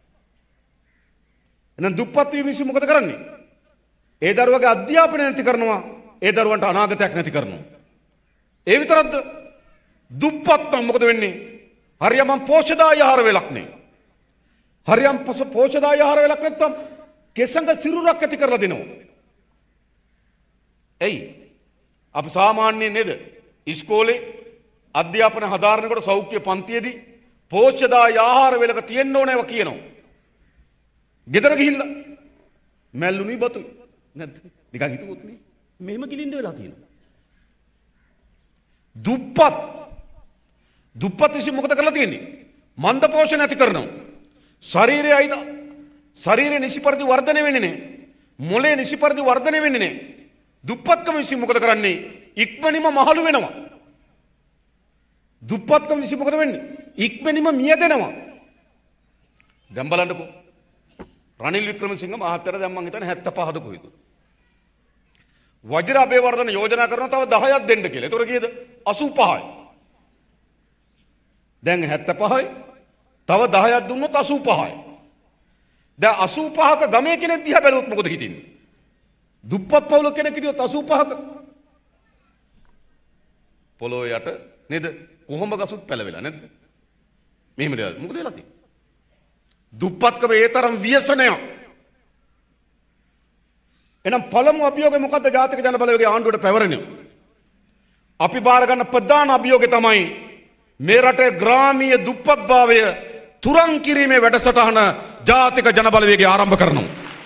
එහෙනම් දුප්පත් වීම විසින් මොකද කරන්නේ? ඒ දරුවගේ අධ්‍යාපනය නැති කරනවා. ඒ දරුවන්ට අනාගතයක් නැති කරනවා. ඒ විතරක්ද? දුප්පත් නම් මොකද වෙන්නේ? හරියම පෝෂදාය ආහාර වේලක් නේ. හරියම් පෝෂදාය ආහාර වේලක් නැත්තම් කෙසඟ සිරුරක් ඇති කරලා දෙනවා. එයි අපි සාමාන්‍යයෙන් නේද? ඉස්කෝලේ අධ්‍යාපන හදාරනකොට සෞඛ්‍ය පන්තියේදී පෝෂදාය ආහාර වේලක තියෙන්න ඕනේව කියනවා. ගෙදර ගිහිල්ලා මැල්ලුනි බතුයි නැද්ද? නිකන් හිතුවොත් නේ මෙහෙම ගිලින්න වෙලා තියෙනවා. දුප්පත් දුප්පත් විසින් මොකද කරලා තියෙන්නේ? මන්ද පෝෂණ ඇති කරනවා. ශරීරය අයිද ශරීරය නිසි පරිදි වර්ධනය වෙන්නේ නැහැ. මොළේ නිසි පරිදි වර්ධනය වෙන්නේ නැහැ. දුප්පත්කම විසින් මොකද කරන්නේ? ඉක්මනින්ම මහලු වෙනවා. දුප්පත්කම විසින් මොකද වෙන්නේ? ඉක්මනින්ම මියදෙනවා. දැන් බලන්නකෝ. රනිල් වික්‍රමසිංහ මහත්තයා දැන් මං හිතන්නේ හැත්තෑ පහද කොහෙද? වජිර අබේවර්ධන යෝජනා කරනවා තව දහයක් දෙන්න කියලා. ඒතොර කීයද? අසූ පහයි. දැන් හැත්තෑ පහයි. තව දහයක් දුන්නොත් අසූ පහයි. දැන් අසූ පහක ගමේ කෙනෙක් දිහා බැලුවොත් මොකද හිතෙන්නේ? දුප්පත් පවුල කෙනෙක් හිටියොත් අසූ පහක පොළොව යට නේද? කොහොම ගසුත් පැලවෙලා නැද්ද? මෙහෙම දෙයක්. මොකද වෙලා තියෙන්නේ? දුප්පත්කම ඒ තරම් ව්‍යසනයක්. එහෙනම් පළමු අභියෝගය මොකද්ද? ජාතික ජන බලවේගයේ ආණ්ඩුවට පැවරෙනවා. අපි බාර ගන්න ප්‍රධාන අභියෝගය තමයි මේ රටේ ග්‍රාමීය දුප්පත්භාවය තුරන් කිරීමේ වැඩසටහන ජාතික ජන බලවේගය ආරම්භ කරනවා.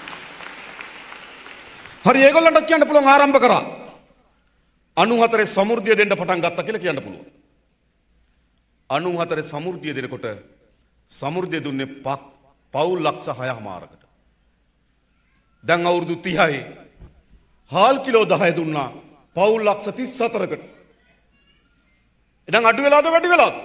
හරි ඒගොල්ලන්ට කියන්න පුළුවන් ආරම්භ කරා. අනූහතරේ සමෘද්ධිය දෙන්න පටන් ගත්තා කියලා කියන්න පුළුවන්. අනූහතරේ සමෘද්ධිය දෙනකොට සමෘද්ධිය දුන්නේ පවුල් ලක්ෂ හයමාරකට. දැන් අවුරුදු තිහයි හාල් කිලෝ දහය දුන්නා පවුල් ලක්ෂ තිස් හතරකට. එහෙනම් අඩු වෙලාද වැඩි වෙලාද?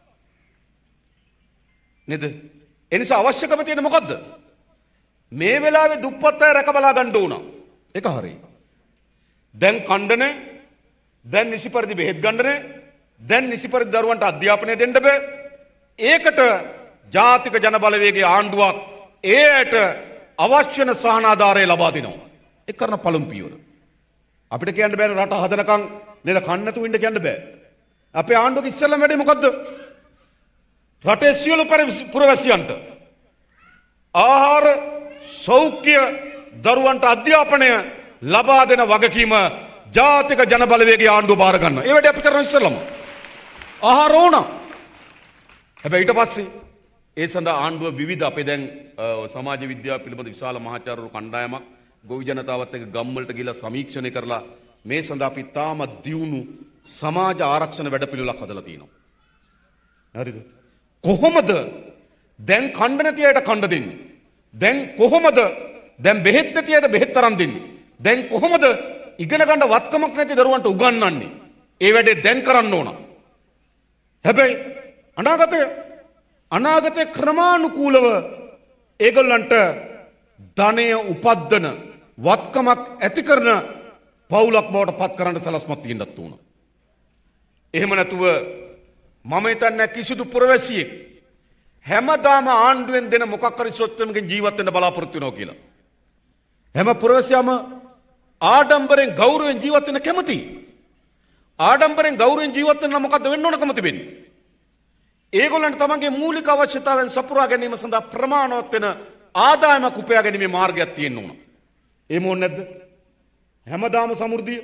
නේද? ඒ නිසා අවශ්‍යකම තියෙන්නේ මොකද්ද? මේ වෙලාවේ දුප්පත් අය රැක බලා ගන්න ඕන. ඒක හරියි. දැන් කණ්ඩනේ, දැන් නිසි පරිදි බෙහෙත් ගන්නනේ, දැන් නිසි පරිදි දරුවන්ට අධ්‍යාපනය දෙන්න බෑ. ඒකට ජාතික ජන බලවේගයේ ආණ්ඩුවක් ඒට අවශ්‍ය වෙන සහනාධාරය ලබා දෙනවා. ඒක කරන පළමු පියවර. අපිට කියන්න බෑ රට හදනකම් නේද කන්න නැතුව ඉන්න කියන්න බෑ. අපේ ආණ්ඩුවක ඉස්සෙල්ලම වැඩේ මොකද්ද? රටේ සියලු පුරවැසියන්ට ආහාර, සෞඛ්‍ය, දරුවන්ට අධ්‍යාපනය ලබා දෙන වගකීම ජාතික ජන බලවේගයේ ආණ්ඩුව බාර ගන්නවා. ඒ වැඩේ අපි කරන ඉස්සෙල්ලම ආහාර ඕන. හැබැයි ඊට පස්සේ ඒ සඳහා ආණ්ඩුව විවිධ අපේ දැන් සමාජ විද්‍යාව පිළිබඳ විශාල මහාචාර්යවරු කණ්ඩායමක් ගොවි ජනතාවත් එක්ක ගම් වලට ගිහිලා සමීක්ෂණය කරලා මේ සඳහා අපි තාම දියුණු සමාජ ආරක්ෂණ වැඩපිළිවෙලක් හදලා තියෙනවා. හරිද? කොහොමද දැන් කණ්ඩ නැති අයට කණ්ඩ දෙන්නේ? දැන් කොහොමද දැන් බෙහෙත් නැති අයට බෙහෙත් තරම් දෙන්නේ? දැන් කොහොමද ඉගෙන ගන්න වත්කමක් නැති දරුවන්ට උගන්වන්නේ? ඒ වැඩේ දැන් කරන්න ඕන. හැබැයි අනාගතය අනාගතේ ක්‍රමානුකූලව ඒගොල්ලන්ට ධනය උපද්දන වත්කමක් ඇති කරන පවුලක් බවට පත් කරන්න සලස්මක් තියෙන්නත් උන. එහෙම නැතුව මම හිතන්නේ කිසිදු පුරවැසියෙක් හැමදාම ආණ්ඩුවෙන් දෙන මොකක් හරි සොත්තමකින් ජීවත් වෙන්න බලාපොරොත්තු වෙනවා කියලා. හැම පුරවැසියාම ආඩම්බරෙන් ගෞරවයෙන් ජීවත් වෙන්න කැමතියි. ආඩම්බරෙන් ගෞරවයෙන් ජීවත් වෙන්න මොකද්ද වෙන්න ඕනකම තිබෙන්නේ? ඒගොල්ලන්ට තමන්ගේ මූලික අවශ්‍යතාවයන් සපුරා ගැනීම සඳහා ප්‍රමාණවත් වෙන ආදායමක් උපයා ගැනීමේ මාර්ගයක් තියෙන්න ඕන. එහෙම ඕනේ නැද්ද? හැමදාම සමෘද්ධිය.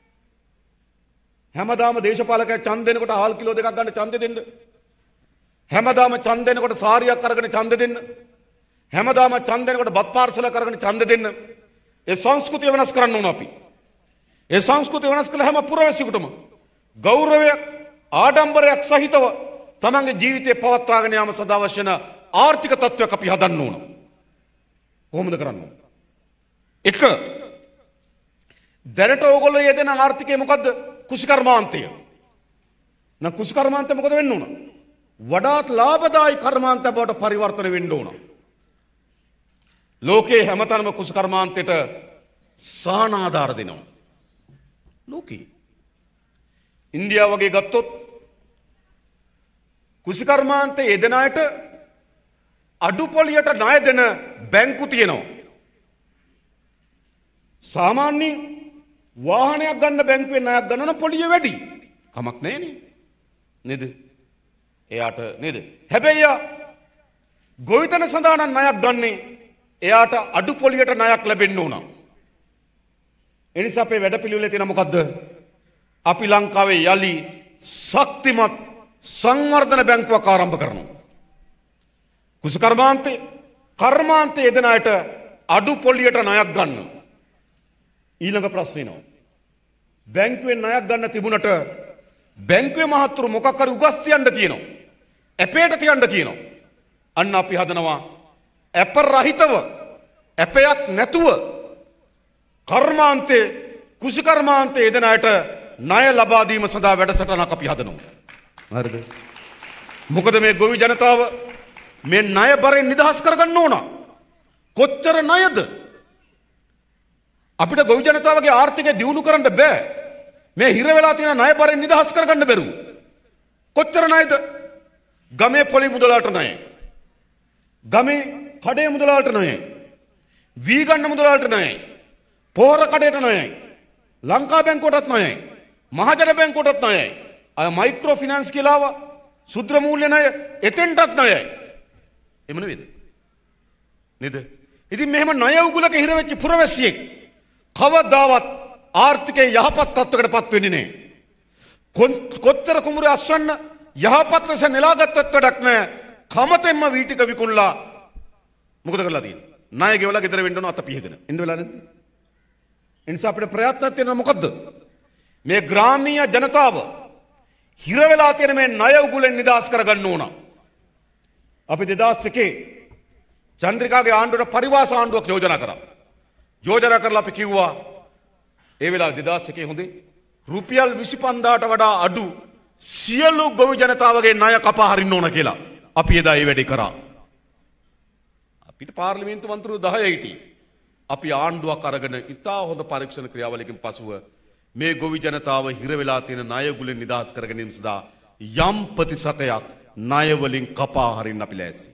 හැමදාම දේශපාලකයා ඡන්ද දෙනකොට ආල් කිලෝ දෙකක් ගන්න ඡන්ද දෙන්න. හැමදාම ඡන්ද දෙනකොට සාරියක් අරගෙන ඡන්ද දෙන්න. හැමදාම ඡන්ද දෙනකොට බත් පාර්සලයක් අරගෙන ඡන්ද දෙන්න. ඒ සංස්කෘතිය වෙනස් කරන්න ඕන අපි. ඒ සංස්කෘතිය වෙනස් කළ හැම පුරවැසියෙකුටම ගෞරවයක් ආඩම්බරයක් සහිතව තමන්ගේ ජීවිතය පවත්වාගෙන යාම සඳහා අවශ්‍ය වෙන ආර්ථික තත්ත්වයක් අපි හදන්න ඕන. කොහොමද කරන්නේ? එක දැනට ඕගොල්ලෝ යෙදෙන ආර්ථිකය මොකද්ද? කුෂිකර්මාන්තය. නම් කුෂිකර්මාන්තය මොකද වෙන්න ඕන? වඩාත් ලාභදායී කර්මාන්තය බවට පරිවර්තන වෙන්න ඕන. ලෝකේ හැමතැනම කුෂිකර්මාන්තයට සාන ආධාර දෙනවා. ලෝකේ ඉන්දියාව වගේ ගත්තොත් කුෂිකර්මාන්තයේ යෙදෙන අයට අඩු පොලියට ණය දෙන බැංකු තියෙනවා. සාමාන්‍යයෙන් වාහනයක් ගන්න බැංකුවෙන් ණයක් ගන්න නම් පොලිය වැඩි. කමක් නැහැ නේද? එයාට නේද? හැබැයි ගොවිතැන සඳහා නම් ණයක් ගන්නේ එයාට අඩු පොලියට ණයක් ලැබෙන්න ඕන. ඒ නිසා අපේ වැඩපිළිවෙලේ තියෙන මොකද්ද? අපි ලංකාවේ යලි ශක්තිමත් සංවර්ධන බැංකුවක් ආරම්භ කරනවා. කුෂිකර්මාන්තේ කර්මාන්තයේ යෙදෙන අයට අඩු පොලියට ණයක් ගන්න. ඊළඟ ප්‍රශ්නේ නෝ. බැංකුවෙන් ණයක් ගන්න තිබුණට බැංකුවේ මහත්තුරු මොකක් හරි උගස් තියන්න කියනවා. ඇපේට තියන්න කියනවා. අන්න අපි හදනවා ඇප රහිතව ඇපයක් නැතුව කර්මාන්තේ කුෂිකර්මාන්තයේ යෙදෙන අයට ණය ලබා දීම සඳහා වැඩසටහනක් අපි හදනවා. හරිද? මොකද මේ ගොවි ජනතාව මේ ණය බරෙන් නිදහස් කරගන්න ඕන. කොච්චර ණයද? අපිට ගොවි ජනතාවගේ ආර්ථිකය දියුණු කරන්න බෑ. මේ හිර වෙලා තියෙන ණය බරෙන් නිදහස් කරගන්න බැරුව. කොච්චර ණයද? ගමේ පොලි මුදලාට ණයයි. ගමේ කඩේ මුදලාට ණයයි. වී ගන්න මුදලාට ණයයි. පොහොර කඩේට ණයයි. ලංකා බැංකුවටත් ණයයි. මහජන බැංකුවටත් ණයයි. අය මයික්‍රෝ ෆිනන්ස් කියලාව සුද්‍ර මූල්‍ය ණය එතෙන්ටත් ණයයි. එහෙම නෙවෙයිද? නේද? ඉතින් මෙහෙම ණය උගුලක හිර වෙච්ච පුරවැසියෙක් කවදාවත් ආර්ථිකයේ යහපත් තත්ත්වයකට පත් වෙන්නේ නැහැ. කොච්චර කුඹුරේ අස්වන්න යහපත් ලෙස නෙලාගත්තත් වැඩක් නැහැ. කමතෙන්ම වී ටික විකුණලා මොකද කරලා තියෙන්නේ? ණය ගෙවලා ගෙදර වෙන්න ඕන අත පිහගෙන. එන්න වෙලා නැද්ද? ඒ නිසා අපිට ප්‍රයත්නක් තියෙනවා මොකද්ද? මේ ග්‍රාමීය ජනතාව හිර වෙලා තියෙන මේ ණය උගුලෙන් නිදහස් කරගන්න ඕන. අපි දෙදාස් එකේ චන්ද්‍රිකාගේ ආණ්ඩුවට පරිවාස ආණ්ඩුවක් යෝජනා කරා. යෝජනා කරලා අපි කිව්වා ඒ වෙලාවේ දෙදාස් එකේ හොඳේ රුපියල් විසිපන්දාහට වඩා අඩු සියලු ගොවි ජනතාවගේ ණය කපා හරින්න ඕන කියලා. අපි එදා ඒ වැඩේ කරා. අපිට පාර්ලිමේන්තු මන්ත්‍රීවරු දහය හිටියේ. අපි ආණ්ඩුවක් අරගෙන ඉතා හොඳ පරීක්ෂණ ක්‍රියාවලියකින් පසුව මේ ගොවි ජනතාව හිර වෙලා තියෙන ණය උගුලෙන් නිදහස් කර ගැනීම සඳහා යම් ප්‍රතිශතයක් ණය වලින් කපා හරින්න අපි ලෑස්ති.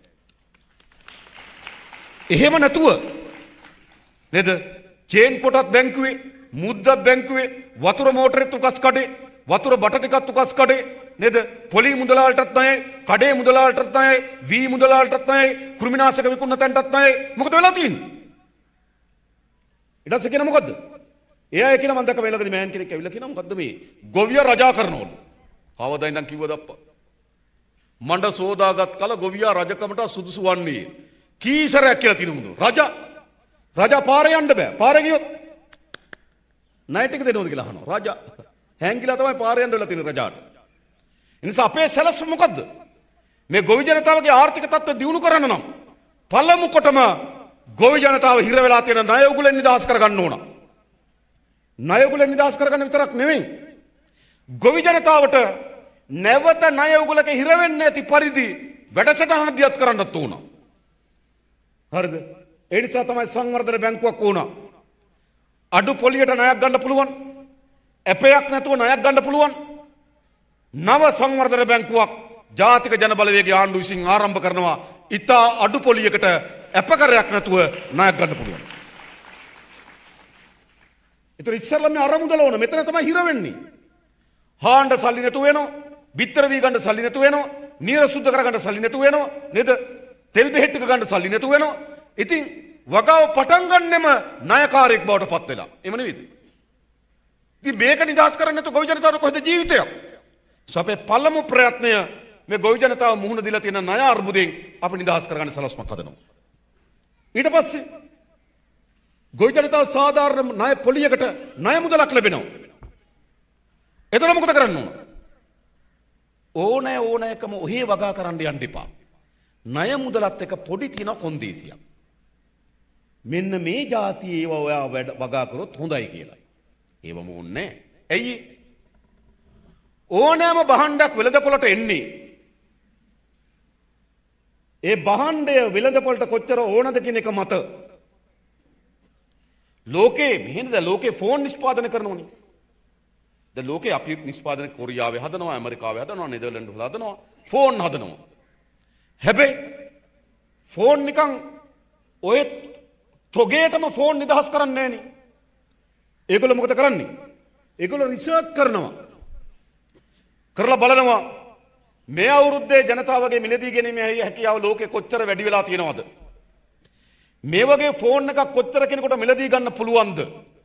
එහෙම නැතුව නේද? චේන් පොටත් බැංකුවේ, මුද්දක් බැංකුවේ, වතුර මෝටරෙත් උකස් කඩේ, වතුර බට ටිකත් උකස් කඩේ නේද? පොලි මුදලාලටත් ණයයි, කඩේ මුදලාලටත් ණයයි, වී මුදලාලටත් ණයයි, කෘමිනාශක විකුණන තැනටත් ණයයි. මොකද වෙලා තියෙන්නේ? ඊට පස්සේ කියන මොකද්ද? ඒ අය කියන මම දැක්ක වෙලකදී මෑන් කෙනෙක් ඇවිල්ලා කියනවා මොකද්ද මේ ගොවියා රජා කරනවලු. කවදා ඉඳන් කිව්වද අප්පා? මණ්ඩ සෝදාගත් කල ගොවියා රජකමට සුදුසු වන්නේ. කීසරයක් කියලා තිනුමුද? රජා රජා පාරේ යන්න බෑ. පාරේ ගියොත් ණය ටික දෙනවද කියලා අහනවා. රජා හැංගිලා තමයි පාරේ යන්න වෙලා තියෙන රජාට. ඒ නිසා අපේ සැලසුම මොකද්ද? මේ ගොවි ජනතාවගේ ආර්ථික තත්ත්වය දියුණු කරන්න නම් පළමු කොටම ගොවි ජනතාව හිර වෙලා තියෙන ණය උගුලෙන් නිදහස් කරගන්න ඕන. ණය උගුලෙන් නිදහස් කරගන්න විතරක් නෙවෙයි. ගොවි ජනතාවට නැවත ණය උගුලක හිර වෙන්නේ නැති පරිදි වැඩසටහන දියත් කරන්නත් ඕන. හරිද? ඒ නිසා තමයි සංවර්ධන බැංකුවක් ඕන. අඩු පොලියට ණයක් ගන්න පුළුවන්. ඇපයක් නැතුව ණයක් ගන්න පුළුවන්. නව සංවර්ධන බැංකුවක් ජාතික ජන බලවේගයේ ආණ්ඩුව විසින් ආරම්භ කරනවා. ඉතා අඩු පොලියකට ඇපකරයක් නැතුව ණයක් ගන්න පුළුවන්. ඒතර ඉස්සෙල්ලා මේ අරමුදල ඕන. මෙතන තමයි හිර වෙන්නේ. හාණ්ඩ සල්ලි නැතු වෙනවා. බිත්තර වී ගන්න සල්ලි නැතු වෙනවා. නීර සුද්ධ කරගන්න සල්ලි නැතු වෙනවා. නේද? තෙල් බෙහෙත් ටික ගන්න සල්ලි නැතු වෙනවා. ඉතින් වගාව පටන් ගන්නෙම ණයකාරයෙක් බවට පත් වෙලා. එහෙම නෙවෙයිද? ඉතින් මේක නිදහස් කරන්න නැතු ගොවි ජනතාවට කොහෙද ජීවිතයක්? අපේ පළමු ප්‍රයත්නය මේ ගොවි ජනතාව මුහුණ දීලා තියෙන ණය අර්බුදයෙන් අපි නිදහස් කරගන්න සලස්මක් හදනවා. ඊට පස්සේ ගොවි ජනතාව සාධාරණ ණය පොලියකට ණය මුදලක් ලැබෙනවා. එතන මොකද කරන්න ඕන? ඕනෑ ඕනෑකම ඔහේ වගා කරන්න යන්න එපා. ණය මුදලත් එක්ක පොඩි තියෙන කොන්දේසියක්. මෙන්න මේ જાතියේ ඒවා ඔයා වගා කරොත් හොඳයි කියලා. ඒවම ඕනේ නැහැ. ඇයි? ඕනෑම භාණ්ඩයක් වෙළඳපොළට එන්නේ. ඒ භාණ්ඩය වෙළඳපොළට කොච්චර ඕනද කියන එක මත. ලෝකේ මෙහෙනද ලෝකේ ෆෝන් නිෂ්පාදනය කරනෝනේ. ද ලෝකේ අපි නිෂ්පාදනය කොරියාවේ හදනවා, ඇමරිකාවේ හදනවා, නෙදර්ලන්ඩ් වල හදනවා, ෆෝන් හදනවා. හැබැයි ෆෝන් නිකන් ඔය තොගේටම ෆෝන් නිදහස් කරන්නේ නෑනේ. ඒගොල්ලෝ මොකද කරන්නේ? ඒගොල්ලෝ රිසර්ච් කරනවා. කරලා බලනවා මේ අවුරුද්දේ ජනතාවගේ මිලදී ගැනීමේ හැකියාව ලෝකෙ කොච්චර වැඩි වෙලා තියෙනවද? මේ වගේ ෆෝන් එකක් කොච්චර කෙනෙකුට මිලදී ගන්න පුළුවන්ද?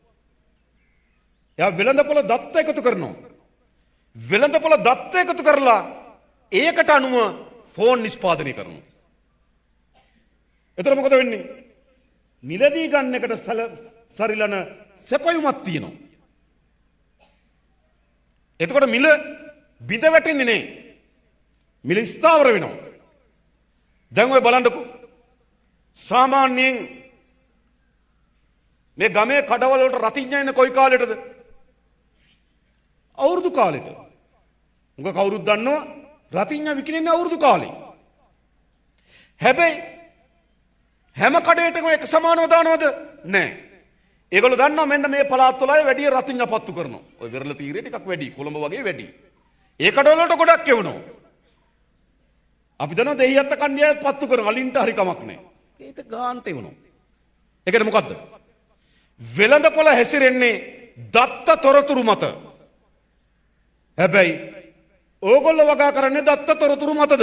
එයා වෙළඳපොළ දත්ත එකතු කරනවා. වෙළඳපොළ දත්ත එකතු කරලා ඒකට අනුව ෆෝන් නිෂ්පාදනය කරනවා. එතකොට මොකද වෙන්නේ? මිලදී ගන්න එකට සරිලන සැපයුමක් තියෙනවා. එතකොට මිල බිඳ වැටෙන්නේ නේ. මිල ස්ථාවර වෙනවා. දැන් ඔය බලන්නකෝ. සාමාන්‍යයෙන් මේ ගමේ කඩවල වලට රතිඤ්ඤා එන්නේ කොයි කාලෙටද? අවුරුදු කාලෙට. උඟ කවුරුත් දන්නවා රතිඤ්ඤා විකිනෙන්නේ අවුරුදු කාලේ. හැබැයි හැම කඩේටම එක සමානව දානවද? නැහැ. ඒගොල්ලෝ දන්නවා මෙන්න මේ පළාත් වල වැඩි රතිඤ්ඤා පත්තු කරනවා. ඔය වෙරළ තීරේ ටිකක් වැඩි, කොළඹ වගේ වැඩි. ඒ කඩවල වලට ගොඩක් එවනවා. අපි දන්නවා දෙහියත්ත කන්දියාවත් පත්තු කරන අලින්ට හරි කමක් නැහැ. ඒක ගාන්ට එවනවා. ඒකට මොකද්ද? වෙළඳපොළ හැසිරෙන්නේ දත්ත තොරතුරු මත. හැබැයි ඕගොල්ලෝ වගා කරන්නේ දත්ත තොරතුරු මතද?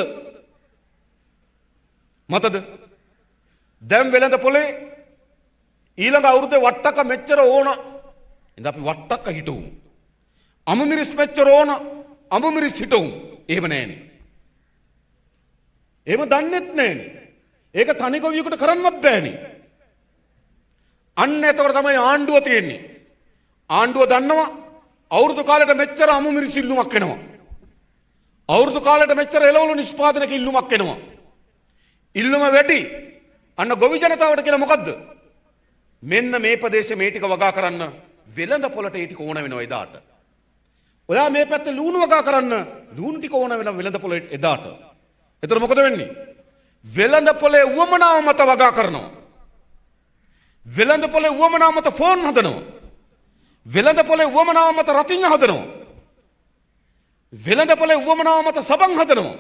මතද? දැන් වෙළඳපොලේ ඊළඟ අවුරුද්දේ වට්ටක්ක මෙච්චර ඕන. ඉතින් අපි වට්ටක්ක හිටවමු. අමු මිරිස් මෙච්චර ඕන. අමු මිරිස් හිටවමු. එහෙම නෑනේ. එහෙම දන්නෙත් නෑනේ. ඒක තනි ගොවියෙකුට කරන්නත් බෑනේ. අන්න එතකොට තමයි ආණ්ඩුව තියෙන්නේ. ආණ්ඩුව දන්නවා අවුරුදු කාලෙට මෙච්චර අමු මිරිස් ඉල්ලුමක් එනවා. අවුරුදු කාලෙට මෙච්චර එළවලු නිෂ්පාදනක ඉල්ලුමක් එනවා. ඉල්ලුම වැඩි. අන්න ගොවි ජනතාවට කියලා මොකද්ද? මෙන්න මේ ප්‍රදේශේ මේ ටික වගා කරන්න වෙළඳ පොළට ඒ ටික ඕන වෙනවා එදාට. ඔයා මේ පැත්තේ ලුණු වගා කරන්න ලුණු ටික ඕන වෙනවා වෙළඳ පොළ එදාට. එතකොට මොකද වෙන්නේ? වෙළඳ පොළේ උවමනාව මත වගා කරනවා. වෙළඳ පොළේ උවමනාව මත ෆෝන් හදනවා. වෙළඳ පොළේ උවමනාව මත රතිඤ්ඤා හදනවා. වෙළඳ පොළේ උවමනාව මත සබන් හදනවා.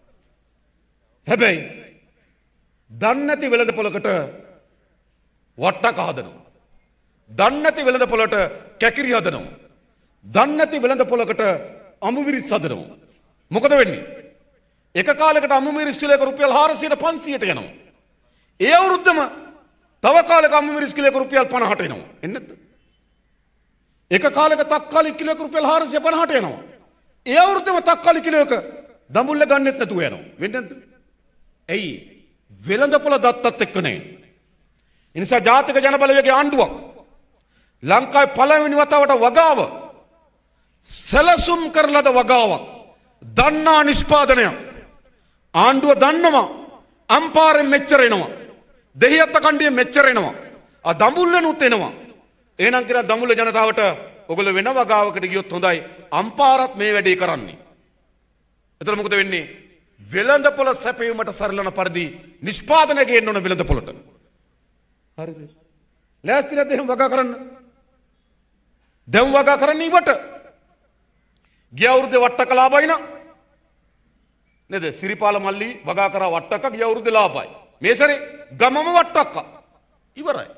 හැබැයි දන්නේ නැති වෙළඳ පොළකට වට්ටක හදනවා. දන්නේ නැති වෙළඳ පොළට කැකිරි හදනවා. දන්නේ නැති වෙළඳ පොළකට අමු මිරිස් හදනවා. මොකද වෙන්නේ? එක කාලයකට අමු මිරිස් කිලෝයක රුපියල් හාරසියයට පන්සියයට යනවා. ඒ අවුරුද්දම තව කාලයක අමු මිරිස් කිලෝයක රුපියල් පනහට එනවා. එන්නේ නැද්ද? එක කාලයක තක්කාලි කිලෝයක රුපියල් හාරසිය පනහට යනවා. ඒ අවුරුද්දම තක්කාලි කිලෝයක දඹුල්ල ගන්නෙත් නැතුව යනවා. වෙන්නේ නැද්ද? ඇයි? වෙළඳපොළ දත්තත් එක්ක නේ. ඒ නිසා ජාතික ජනබලවේගයේ ආණ්ඩුවක් ලංකාවේ පළවෙනි වතාවට වගාව සැලසුම් කරලද වගාවක් දන්නා නිෂ්පාදනයක් ආණ්ඩුව දන්නවා අම්පාරෙන් මෙච්චර එනවා දෙහියත්ත කණ්ඩිය මෙච්චර එනවා ආ දඹුල්ලනුත් එනවා එහෙනම් කියලා දඹුල්ල ජනතාවට ඔයගොල්ලෝ වෙන වගාවකට ගියොත් හොඳයි අම්පාරත් මේ වැඩේ කරන්නේ. එතකොට මොකද වෙන්නේ? වෙළඳපොළ සැපයීමට සරලන පරිදි නිෂ්පාදනය ගේන්න ඕන වෙළඳපොළට. හරිද? ලෑස්තිලද එහෙම වගා කරන්න? දැන් වගා කරන්න ඉවට. ගිය අවුරුද්දේ වට්ටක ලාභයි නා. නේද? සිරිපාල මල්ලි වගා කරා වට්ටක ගිය අවුරුද්දේ ලාභයි. මේ සැරේ ගමම වට්ටක්ක. ඉවරයි.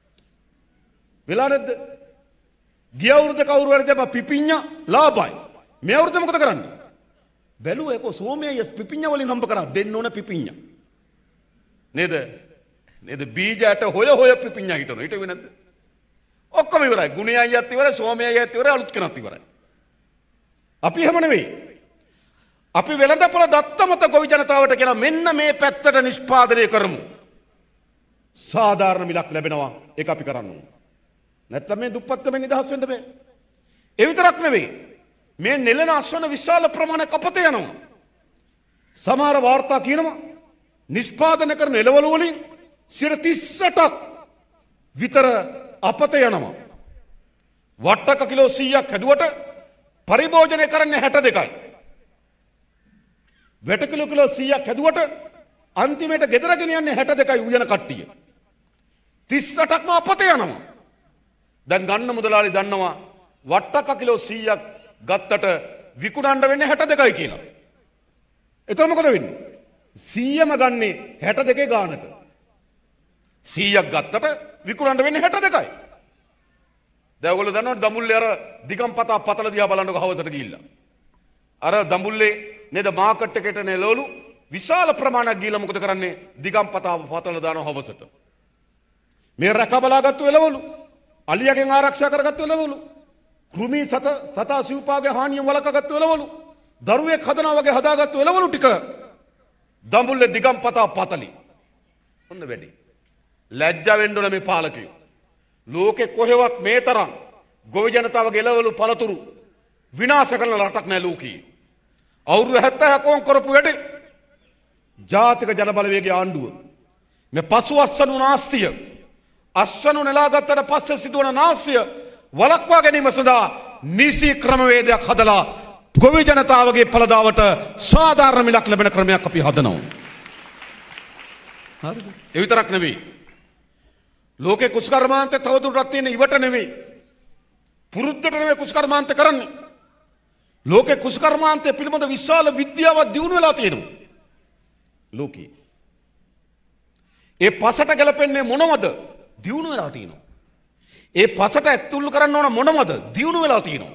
වෙලා නැද්ද? ගිය අවුරුද්දේ කවුරු හරි දැම්ම පිපිඤ්ඤා ලාභයි. මේ අවුරුද්දේ මොකද කරන්නේ? බැලුවා ඒක සෝමයේ පිපිඤ්ඤා වලින් හම්බ කරා දෙන්න ඕන පිපිඤ්ඤා. නේද? නේද බීජයට හොය හොය පිපිඤ්ඤා හිටනවා. ඊට වෙන්නේ නැද්ද? ඔක්කොම ඉවරයි. ගුණයයියත් ඉවරයි, සෝමයයියත් ඉවරයි, අලුත් කෙනත් ඉවරයි. අපි එහෙම නෙවෙයි. අපි වෙළඳපොළ දත්තමත ගොවි ජනතාවට කියන මෙන්න මේ පැත්තට නිෂ්පාදනය කරමු. සාධාරණ මිලක් ලැබෙනවා. ඒක අපි කරන්න ඕන. නැත්නම් මේ දුප්පත්කමෙන් නිදහස් වෙන්න බෑ. ඒ විතරක් නෙවෙයි. මේ නෙලන අස්වන විශාල ප්‍රමාණයක් අපතේ යනවා. සමහර වාර්තා කියනවා නිෂ්පාදනය කරන එළවලු වලින් සියයට තිස්සටක් විතර අපතේ යනවා. වට්ටක කිලෝ සීයක් හැදුවට පරිභෝජනය කරන්නේ හැට දෙකයි. වැටකිලෝ කිලෝ සීයක් හැදුවට අන්තිමට ගෙදර ගෙනියන්නේ හැට දෙකයි උයන කට්ටිය. තිස්සටක්ම අපතේ යනවා. දැන් ගන්න මුදලාලි දන්නවා වට්ටක කිලෝ සීයක් ගත්තට විකුණන්න වෙන්නේ හැට දෙකයි කියලා. එතකොට මොකද වෙන්නේ? සීයම ගන්නේ හැට දෙකේ ගානට. සීයක් ගත්තට විකුණන්න වෙන්නේ හැට දෙකයි. දැන් ඔයගොල්ලෝ දන්නවද දඹුල්ලේ අර දිගම්පතා පතල දිහා බලන්නකො හවසට ගිහිල්ලා. අර දඹුල්ලේ නේද මාකට් එකට නෙලවලු විශාල ප්‍රමාණයක් ගිහිල්ලා මොකද කරන්නේ? දිගම්පතා පතල දාන හවසට. මේ රැකබලාගත්තු එළවලු අලියගෙන් ආරක්ෂා කරගත්තු එළවලු කෘමි සත සතා සිව්පාගේ හානියෙන් වළක්වාගත්තු එළවලු දරුවෙක් හදනවා වගේ හදාගත්තු එළවලු ටික දඹුල්ලේ දිගම්පතා පතලි. ඔන්න වැඩි. ලැජ්ජා වෙන්න ඕන මේ පාලකයෝ. ලෝකේ කොහෙවත් මේ තරම් ගොවි ජනතාවගේ එළවලු පළතුරු විනාශ කරන රටක් නෑ ලෝකේ. අවුරුදු හැත්තෑවක ඕන් කරපු වැඩේ ජාතික ජනබලවේගයේ ආණ්ඩුව මේ පසු අස්වනු නාස්තිය අස්වනු නෙලාගත්තට පස්සේ සිදුවන නාස්තිය වළක්වා ගැනීම සඳහා නිසි ක්‍රමවේදයක් හදලා ගොවි ජනතාවගේ පළදාවට සාධාරණ මිලක් ලැබෙන ක්‍රමයක් අපි හදනවා. හරිද? ඒ විතරක් නෙවෙයි. ලෝකේ කුෂ්කර්මාන්තය තවදුරටත් තියෙන ඉවට නෙවෙයි. පුරුද්දට නෙවෙයි කුෂ්කර්මාන්තය කරන්නේ. ලෝකේ කුෂ්කර්මාන්තය පිළිබඳ විශාල විද්‍යාවක් දියුණු වෙලා තියෙනවා. ලෝකේ. ඒ පසට ගැලපෙන්නේ මොනවද? දියුණු වෙලා තියෙනවා. ඒ පසට ඇතුළු කරන්න ඕන මොනවද? දියුණු වෙලා තියෙනවා.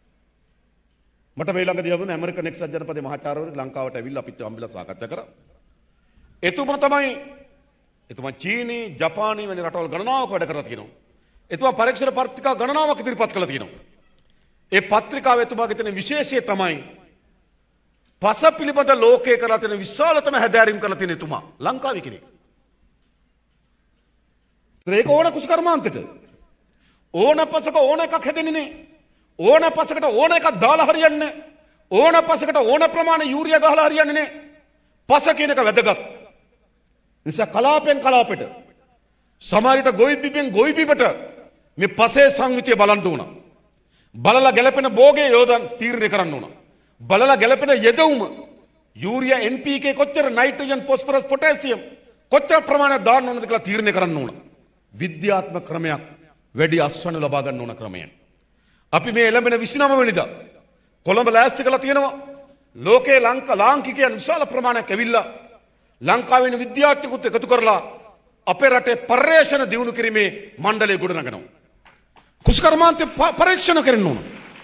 මට මේ ළඟදී හම්බුනේ ඇමරිකන් එක්සත් ජනපදයේ මහාචාර්යවරු ලංකාවට ඇවිල්ලා අපිත් හම්බෙලා සාකච්ඡා කරා. එතුමා තමයි එතුමා චීනී, ජපානී වැනි රටවල් ගණනාවක් වැඩ කරලා තියෙනවා. එතුමා පරීක්ෂණ පත්‍රිකා ගණනාවක් ඉදිරිපත් කළා තියෙනවා. ඒ පත්‍රිකාවේ එතුමාගේ තියෙන විශේෂය තමයි පස පිළිබඳ ලෝකයේ කරලා තියෙන විශාලතම හැදෑරීම් කරලා තියෙන එතුමා ලංකාවේ කෙනෙක්. ඒක ඕන කුෂ්කර්මාන්තෙට ඕන පසක ඕන එකක් හැදෙන්නේ නේ. ඕන පසකට ඕන එකක් දාලා හරියන්නේ. ඕන පසකට ඕන ප්‍රමාණය යූරියා ගහලා හරියන්නේ නේ. පස කියන එක වැදගත්. නිසා කලාපෙන් කලාපෙට සමහරට ගොවි පිපෙන් ගොවි පිපට මේ පසේ සංයුතිය බලන්න ඕන. බලලා ගැලපෙන භෝගයේ යෝදන් තීරණය කරන්න ඕන. බලලා ගැලපෙන යෙදවුම යූරියා එන් පී කේ කොච්චර නයිට්‍රජන් ෆොස්ෆරස් පොටෑසියම් කොච්චර ප්‍රමාණයක් දාන්න ඕනද කියලා තීරණය කරන්න ඕන. විද්‍යාත්මක ක්‍රමයක් වැඩි අස්වනු ලබා ගන්න ඕන ක්‍රමයක්. අපි මේ එළඹෙන විසිනම වෙනිදා කොළඹ ලෑස්ති කරලා තියෙනවා. ලෝකේ ලංකා ලාංකිකයන් විශාල ප්‍රමාණයක් ඇවිල්ලා ලංකාවේ ඉන්න විද්‍යාඥයෙකුත් එකතු කරලා අපේ රටේ පර්යේෂණ දියුණු කිරීමේ මණ්ඩලය ගොඩනගනවා. කුෂ්කර්මාන්තය පරීක්ෂණ කරන්න ඕන.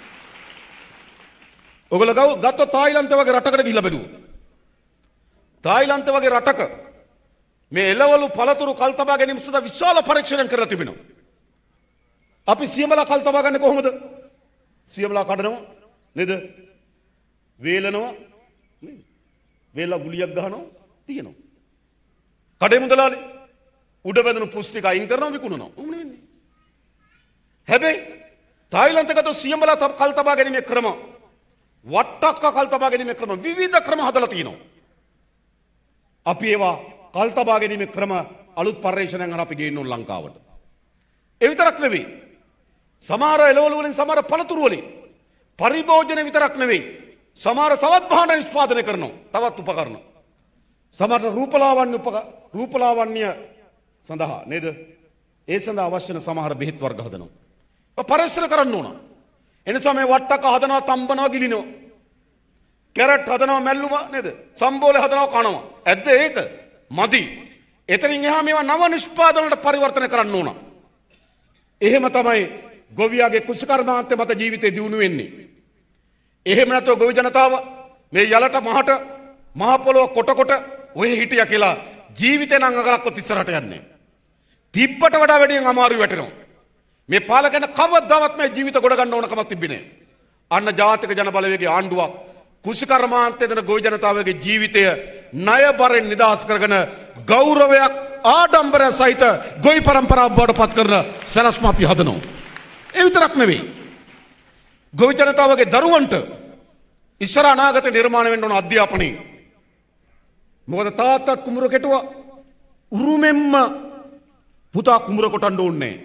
ඔයගොල්ලෝ ගත්ත තායිලන්තය වගේ රටකට ගිහිල්ලා බැලුවොත් තායිලන්තය වගේ රටක මේ එළවලු පළතුරු කල් තබා ගැනීම සඳහා විශාල පරීක්ෂණයක් කරලා තිබෙනවා. අපි සියඹලා කල් තබා ගන්නේ කොහොමද? සියඹලා කඩනවා නේද? වේලනවා නේද? වේලා ගුලියක් ගහනවා තියෙනවා. කඩේ මුදලාලි උඩ බැඳුණු පුස්තික අයින් කරනවා විකුණනවා. උඹ නෙවෙන්නේ. හැබැයි තායිලන්තේ ගත සියඹලා කල් තබා ගැනීමේ ක්‍රම වට්ටක්ක කල් තබා ගැනීමේ ක්‍රම විවිධ ක්‍රම හදලා තියෙනවා. අපි ඒවා කල් තබා ගැනීමේ ක්‍රම අලුත් පර්යේෂණයන් අර අපි ගේන්න ඕන ලංකාවට. ඒ විතරක් නෙවෙයි. සමහර එළවලු වලින් සමහර පළතුරු වලින් පරිභෝජන විතරක් නෙවෙයි. සමහර තවත් භාණ්ඩ නිෂ්පාදනය කරනවා. තවත් උපකරණ. සමහර රූපලාවන්‍ය උපක රූපලාවන්‍ය සඳහා නේද? ඒ සඳහා අවශ්‍ය වෙන සමහර බෙහෙත් වර්ග හදනවා. පරීක්ෂණ කරන්න ඕන. එනිසා මේ වට්ටක හදනවා, තම්බනවා, ගිලිනවා. කැරට් හදනවා, මැල්ලුම නේද? සම්බෝලේ හදනවා, කනවා. ඇද්ද ඒක? මදි. එතනින් එහා මේවා නව නිෂ්පාදන වලට පරිවර්තන කරන්න ඕන. එහෙම තමයි ගොවියාගේ කුෂ්කර්මාන්තය මත ජීවිතේ දියුණු වෙන්නේ. එහෙම නැත්නම් ගොවි ජනතාව මේ යලට මහට මහ පොළොව කොට කොට ඔය හිටියා කියලා ජීවිතේ නම් අගලක්වත් ඉස්සරහට යන්නේ. තිබ්බට වඩා වැඩියෙන් අමාරු වැටෙනවා. මේ පාලකයන් කවදාවත් මේ ජීවිත ගොඩ ගන්න ඕන කමක් තිබෙන්නේ නැහැ. අන්න ජාතික ජන බලවේගයේ ආණ්ඩුවක් කුසිකර්මාන්තයේ දෙන ගොවි ජනතාවගේ ජීවිතය ණයබරෙන් නිදහස් කරගෙන ගෞරවයක් ආඩම්බරය සහිත ගොවි පරම්පරාව බවට පත් කරන සැලැස්ම අපි හදනවා. ඒ විතරක් නෙවෙයි. ගොවි ජනතාවගේ දරුවන්ට ඉස්සර අනාගත නිර්මාණය වෙන්න ඕන අධ්‍යාපනය. මොකද තාත්තත් කුඹුර කෙටුවා උරුමෙන්ම පුතා කුඹුර කොටන්න ඕනේ.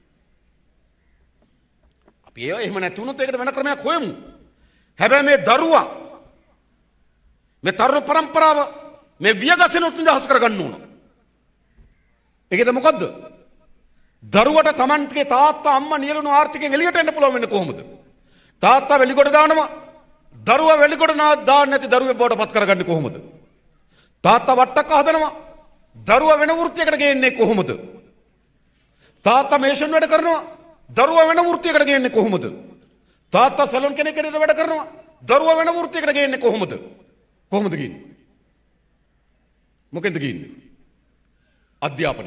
අපි ඒව එහෙම නැති වුණොත් ඒකට වෙන ක්‍රමයක් හොයමු. හැබැයි මේ දරුවා මේ තරුණ පරම්පරාව මේ වියගසෙන් නිදහස් කරගන්න ඕන. ඒකද මොකද්ද? දරුවට Tamanගේ තාත්තා අම්මා නියලුණු ආර්ථිකයෙන් එළියට එන්න පුළුවන් වෙන්නේ කොහොමද? තාත්තා වෙලිගොඩ දානවා. දරුවා වෙලිගොඩ දාන්න නැති දරුවෙක් බවට පත් කරගන්නේ කොහොමද? තාත්තා වට්ටක් හදනවා. දරුවා වෙන වෘත්තියකට ගේන්නේ කොහොමද? තාත්තා මේෂන් වැඩ කරනවා. දරුවා වෙන වෘත්තියකට ගේන්නේ කොහොමද? තාත්තා සැලොන් කෙනෙක් කෙනෙක් වැඩ කරනවා. දරුවා වෙන වෘත්තියකට ගේන්නේ කොහොමද? කොහොමද ගින්නේ? මොකෙන්ද ගින්නේ? අධ්‍යාපනය.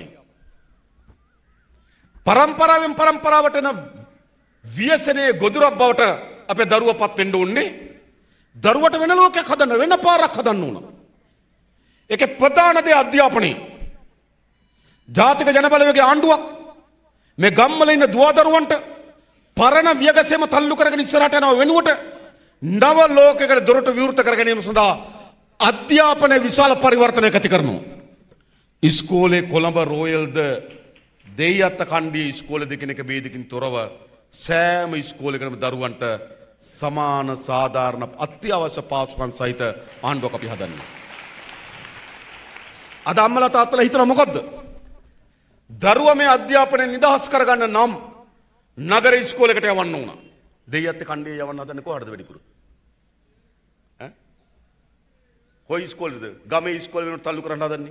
පරම්පරාවෙන් පරම්පරාවට එන ව්‍යසනයේ ගොදුරක් බවට අපේ දරුවපත් වෙන්න ඕනේ. දරුවට වෙන ලෝකයක් හදන්න, වෙන පාරක් හදන්න ඕන. ඒකේ ප්‍රධාන දේ අධ්‍යාපනය. ජාතික ජන බලවේගයේ ආණ්ඩුවක් මේ ගම්වල ඉන්න දුවදරුවන්ට පරණ වියගසෙම තල්ලු කරගෙන ඉස්සරහට යනවා වෙනුවට නව ලෝකයකට දොරටු විවෘත කර ගැනීම සඳහා අධ්‍යාපනයේ විශාල පරිවර්තනයක් ඇති කරනවා. ඉස්කෝලේ කොළඹ රෝයල්ද දෙයියත්ත කණ්ඩියේ ඉස්කෝලේ දෙකෙනෙක් බේදකින් තොරව සෑම ඉස්කෝලේකම දරුවන්ට සමාන සාධාරණ අත්‍යවශ්‍ය පාසුකම් සහිත ආණ්ඩුවක් අපි හදන්නේ. අද අම්මලා තාත්තලා හිතන මොකද්ද? දරුවා මේ අධ්‍යාපනයෙන් නිදහස් කරගන්න නම් නගර ඉස්කෝලේකට යවන්න ඕන. දෙයියත්ත කණ්ඩියේ යවන්න හදන්නේ කොහටද වැඩිපුර? ඈ? කොයි ඉස්කෝලේද? ගමේ ඉස්කෝලේ වෙනුවට තල්ලු කරන්න හදන්නේ?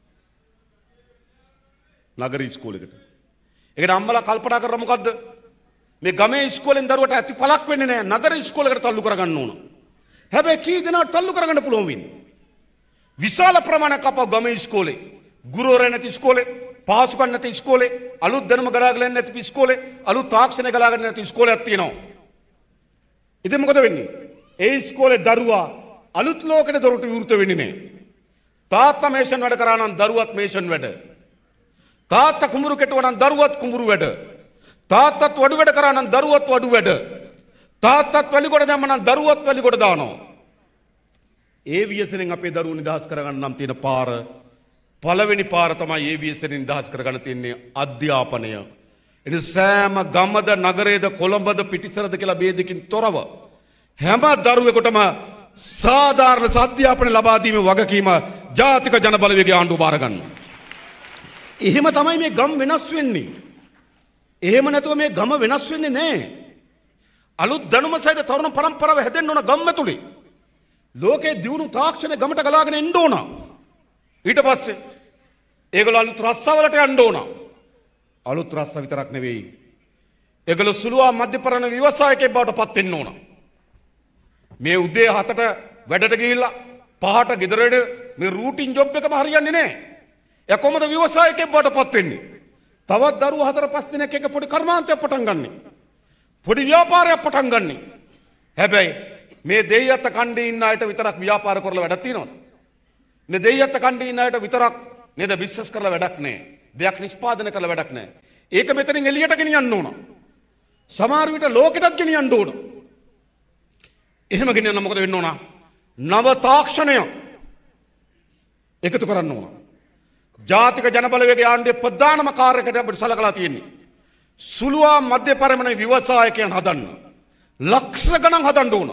නගර ඉස්කෝලේකට. ඒකට අම්මලා කල්පනා කරලා මොකද්ද? මේ ගමේ ඉස්කෝලෙන් දරුවට ඇති පළක් වෙන්නේ නැහැ. නගර ඉස්කෝලේකට තල්ලු කරගන්න ඕන. හැබැයි කී දෙනාට තල්ලු කරගන්න පුළුවන් වෙන්නේ? විශාල ප්‍රමාණයක් අප ගමේ ඉස්කෝලේ, ගුරුවරයා නැති ඉස්කෝලේ, පහසුකම් නැති ඉස්කෝලේ, අලුත් දැනුම ගලාගෙන නැති ඉස්කෝලේ, අලුත් තාක්ෂණය ගලාගෙන නැති ඉස්කෝලයක් තියෙනවා. ඉතින් මොකද වෙන්නේ? ඒ ඉස්කෝලේ දරුවා අලුත් ලෝකෙට දොරටු විවෘත වෙන්නේ නැහැ. තාත්තා මේෂන් වැඩ කරා නම් දරුවත් මේෂන් වැඩ. තාත්තා කුඹුරු කෙටුවා නම් දරුවත් කුඹුරු වැඩ. තාත්තත් වඩු වැඩ කරා නම් දරුවත් වඩු වැඩ. තාත්තත් වැලිගොඩ දැම්ම නම් දරුවත් වැලිගොඩ දානවා. ඒ ව්‍යසනෙන් අපේ දරුවෝ නිදහස් කරගන්න නම් තියෙන පාර පළවෙනි පාර තමයි ඒ ව්‍යසනෙන් නිදහස් කරගන්න තියෙන්නේ අධ්‍යාපනය. එනි සෑම ගමද නගරයේද කොළඹද පිටිසරද කියලා ભેදකින් තොරව හැම දරුවෙකුටම සාධාරණ අධ්‍යාපනය ලබා දීමේ වගකීම ජාතික ජන බලවේගයේ ආණ්ඩුව බාර ගන්නවා. එහෙම තමයි මේ ගම් වෙනස් වෙන්නේ. එහෙම නැතුව මේ ගම වෙනස් වෙන්නේ නැහැ. අලුත් දැනුම සහිත තරුණ පරම්පරාව හැදෙන්න ඕන ගම් ඇතුලේ. ලෝකේ දියුණු තාක්ෂණය ගමට ගලාගෙන එන්න ඕන. ඊට පස්සේ ඒගොල්ලෝ අලුත් රස්සාවලට යන්න ඕන. අලුත් රස්සා විතරක් නෙවෙයි. ඒගොල්ලෝ සුළුවා මධ්‍යපරණ ව්‍යවසායකයෙක් බවට පත් වෙන්න ඕන. මේ උදේ හතට වැඩට ගිහිල්ලා පහට ගෙදරට මේ රූටින් ජොබ් එකම හරියන්නේ නැහැ. එයා කොහොමද ව්‍යවසායකයෙක් බවට පත් වෙන්නේ? තවත් දරුවෝ හතර පහ දිනක් එක පොඩි කර්මාන්තයක් පටන් ගන්නෙ. පොඩි ව්‍යාපාරයක් පටන් ගන්නෙ. හැබැයි මේ දෙයියත්ත කණ්ඩේ ඉන්න අයට විතරක් ව්‍යාපාර කරලා වැඩක් තියෙනවද? මේ දෙයියත්ත කණ්ඩේ ඉන්න අයට විතරක් නේද බිස්නස් කරලා වැඩක් නැහැ. දෙයක් නිෂ්පාදනය කරලා වැඩක් නැහැ. ඒක මෙතනින් එළියට ගෙනියන්න ඕන. සමහර විට ලෝකෙටත් ගෙනියන්න ඕන. එහෙම ගෙනියන්න මොකද වෙන්න ඕන? නව තාක්ෂණය එකතු කරන්න ඕන. ජාතික ජන බලවේගයේ ආණ්ඩුවේ ප්‍රධානම කාර්යකට අපිට සලකලා තියෙන්නේ සුළුවා මධ්‍ය පරිමාණ ව්‍යවසායකයන් හදන්න. ලක්ෂ ගණන් හදන්න ඕන.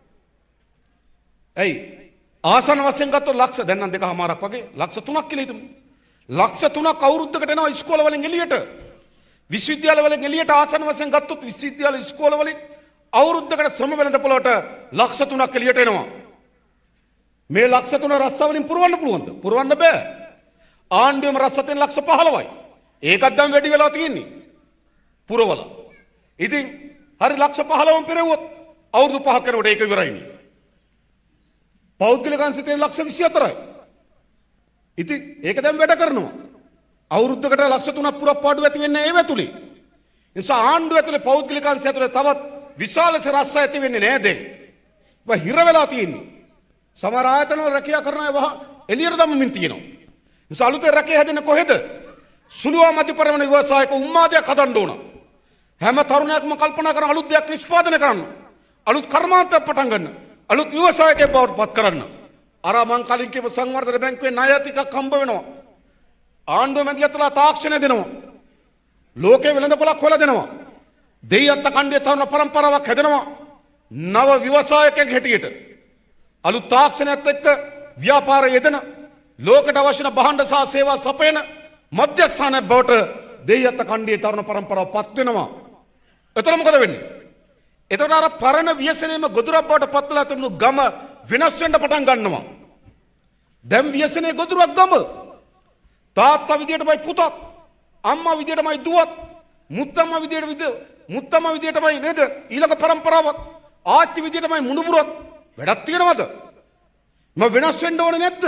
ඇයි? ආසන වශයෙන් ගත්තොත් ලක්ෂ දැන් නම් දෙකමාරක් වගේ ලක්ෂ තුනක් කියලා හිතමු. ලක්ෂ තුනක් අවුරුද්දකට එනවා ඉස්කෝල වලින් එළියට. විශ්වවිද්‍යාල වලින් එළියට ආසන වශයෙන් ගත්තොත් විශ්වවිද්‍යාල ඉස්කෝල වලින් අවුරුද්දකට ශ්‍රම වෙළඳ පොළට ලක්ෂ තුනක් එළියට එනවා. මේ ලක්ෂ තුන රස්සා වලින් පුරවන්න පුළුවන්ද? පුරවන්න බෑ. ආණ්ඩුවේම රස්සතෙන් ලක්ෂ පහළොවයි. ඒකත් දැන් වැඩි වෙලා තියෙන්නේ. පුරවලා. ඉතින් හරි ලක්ෂ පහළොවම පෙරෙව්වොත් අවුරුදු පහක් යනකොට ඒක ඉවරයිනේ. පෞද්ගලික අංශ තියෙන ලක්ෂ විසි හතරයි. ඉතින් ඒක දැන් වැඩ කරනවා. අවුරුද්දකට ලක්ෂ තුනක් පුරප්පාඩු ඇති වෙන්නේ ඒ ඇතුලේ. ඒ නිසා ආණ්ඩුව ඇතුලේ පෞද්ගලික අංශය ඇතුලේ තවත් විශාල රස්ස ඇති වෙන්නේ නෑ දැන්. ඔබ හිර වෙලා තියෙන්නේ. සමහර ආයතන වල රැකියා කරන අය වහ එළියට දමමින් තියෙනවා. ඒ නිසා අලුතෙන් රැකියා හැදෙන්නේ කොහෙද? සුළුවා මධ්‍ය පරිමාණ ව්‍යවසායක උම්මාදයක් හදන්න ඕන. හැම තරුණයෙක්ම කල්පනා කරන අලුත් දෙයක් නිෂ්පාදනය කරන්න. අලුත් කර්මාන්තයක් පටන් ගන්න. අලුත් ව්‍යවසායකයෙක් බවට පත් කරන්න. අර මං කලින් කියපු සංවර්ධන බැංකුවේ ණය ටිකක් හම්බ වෙනවා. ආණ්ඩුව මැදිහත්ලා තාක්ෂණය දෙනවා. ලෝකේ වෙළඳපොළක් හොයලා දෙනවා. දෙයියත් කණ්ඩේ තරුණ පරම්පරාවක් හැදෙනවා. නව ව්‍යවසායකයෙක් හැටියට. අලුත් තාක්ෂණයත් එක්ක ව්‍යාපාර යෙදෙන ලෝකයට අවශ්‍ය භාණ්ඩ සහ සේවා සපයන මධ්‍යස්ථානයක් බවට දෙයියත් කණ්ඩේ තරුණ පරම්පරාව පත් වෙනවා. එතන මොකද වෙන්නේ? එතකොට අර පරණ ව්‍යසනයේම ගොදුරක් බවට පත් වෙලා තිබුණු ගම වෙනස් වෙන්න පටන් ගන්නවා. දැන් ව්‍යසනයේ ගොදුරක් ගම. තාත්තා විදියටමයි පුතත්, අම්මා විදියටමයි දුවත්, මුත්තම්මා විදියට විද මුත්තම්මා විදියටමයි නේද? ඊළඟ පරම්පරාවක් ආච්චි විදියටමයි මුණුබුරත්. වැඩක් තියෙනවද? මම වෙනස් වෙන්න ඕනේ නැද්ද?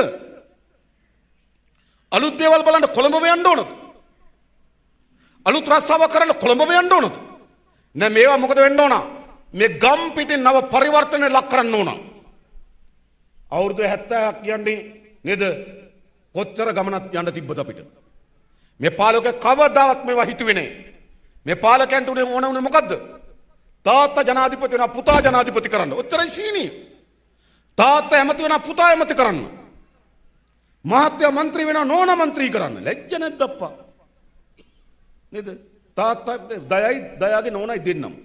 අලුත් දේවල් බලන්න කොළඹම යන්න ඕනද? අලුත් රස්සාවක් කරන්න කොළඹම යන්න ඕනද? නෑ මේවා මොකද වෙන්න ඕන? මේ ගම් පිටින් නව පරිවර්තන ලක් කරන්න ඕන. අවුරුදු හැත්තෑවක් කියන්නේ නේද? කොච්චර ගමනක් යන්න තිබ්බද අපිට? මේ පාලකයා කවදාවත් මේවා හිතුවේ නෑ. මේ පාලකයන්ට උනේ ඕන උනේ මොකද්ද? තාත්තා ජනාධිපති වෙනවා පුතා ජනාධිපති කරන්න. උත්තරයි සීනි. තාත්තා ඇමති වෙනවා පුතා ඇමති කරන්න. මහත්තයා മന്ത്രി වෙනවා නෝනා മന്ത്രി කරන්න. ලැජ්ජ නැද්ද අප්පා? නේද? තාත්තා දයයි දයාගේ නෝනයි දෙන්නම.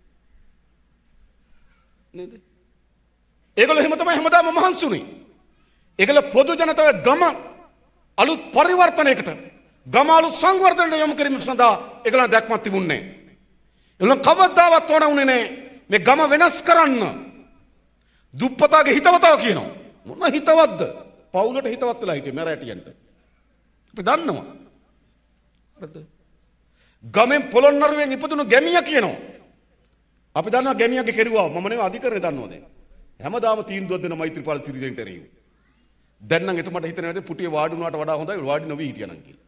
නේද? ඒගොල්ලෝ එහෙම තමයි හැමදාම මහන්සුනේ. ඒගොල්ලෝ පොදු ජනතාව ගම අලුත් පරිවර්තනයකට ගම අලුත් සංවර්ධනයට යොමු කිරීම සඳහා ඒගොල්ලන් දැක්මක් තිබුණේ නැහැ. ඒගොල්ලෝ කවදාවත් ඕන උනේ නැහැ මේ ගම වෙනස් කරන්න. දුප්පතාගේ හිතවතාව කියනවා. මොන හිතවත්ද? පවුලට හිතවත් වෙලා හිටියේ මැරෑටියන්ට. අපි දන්නවා. හරිද? ගමෙන් පොළොන්නරුවෙන් ඉපදුණු ගැමියා කියනවා. අපි දන්නවා ගැමියාගේ කෙරුවා මම නෙවෙයි අධිකරණය දන්නවා දැන්. හැමදාම තීන්දුවක් දෙන මෛත්‍රීපාල සිරිසේනට එරෙහිව. දැන් නම් එතුමාට හිතෙනවා පුටියේ වාඩි වුණාට වඩා හොඳයි වාඩි නොවි හිටියනම් කියලා.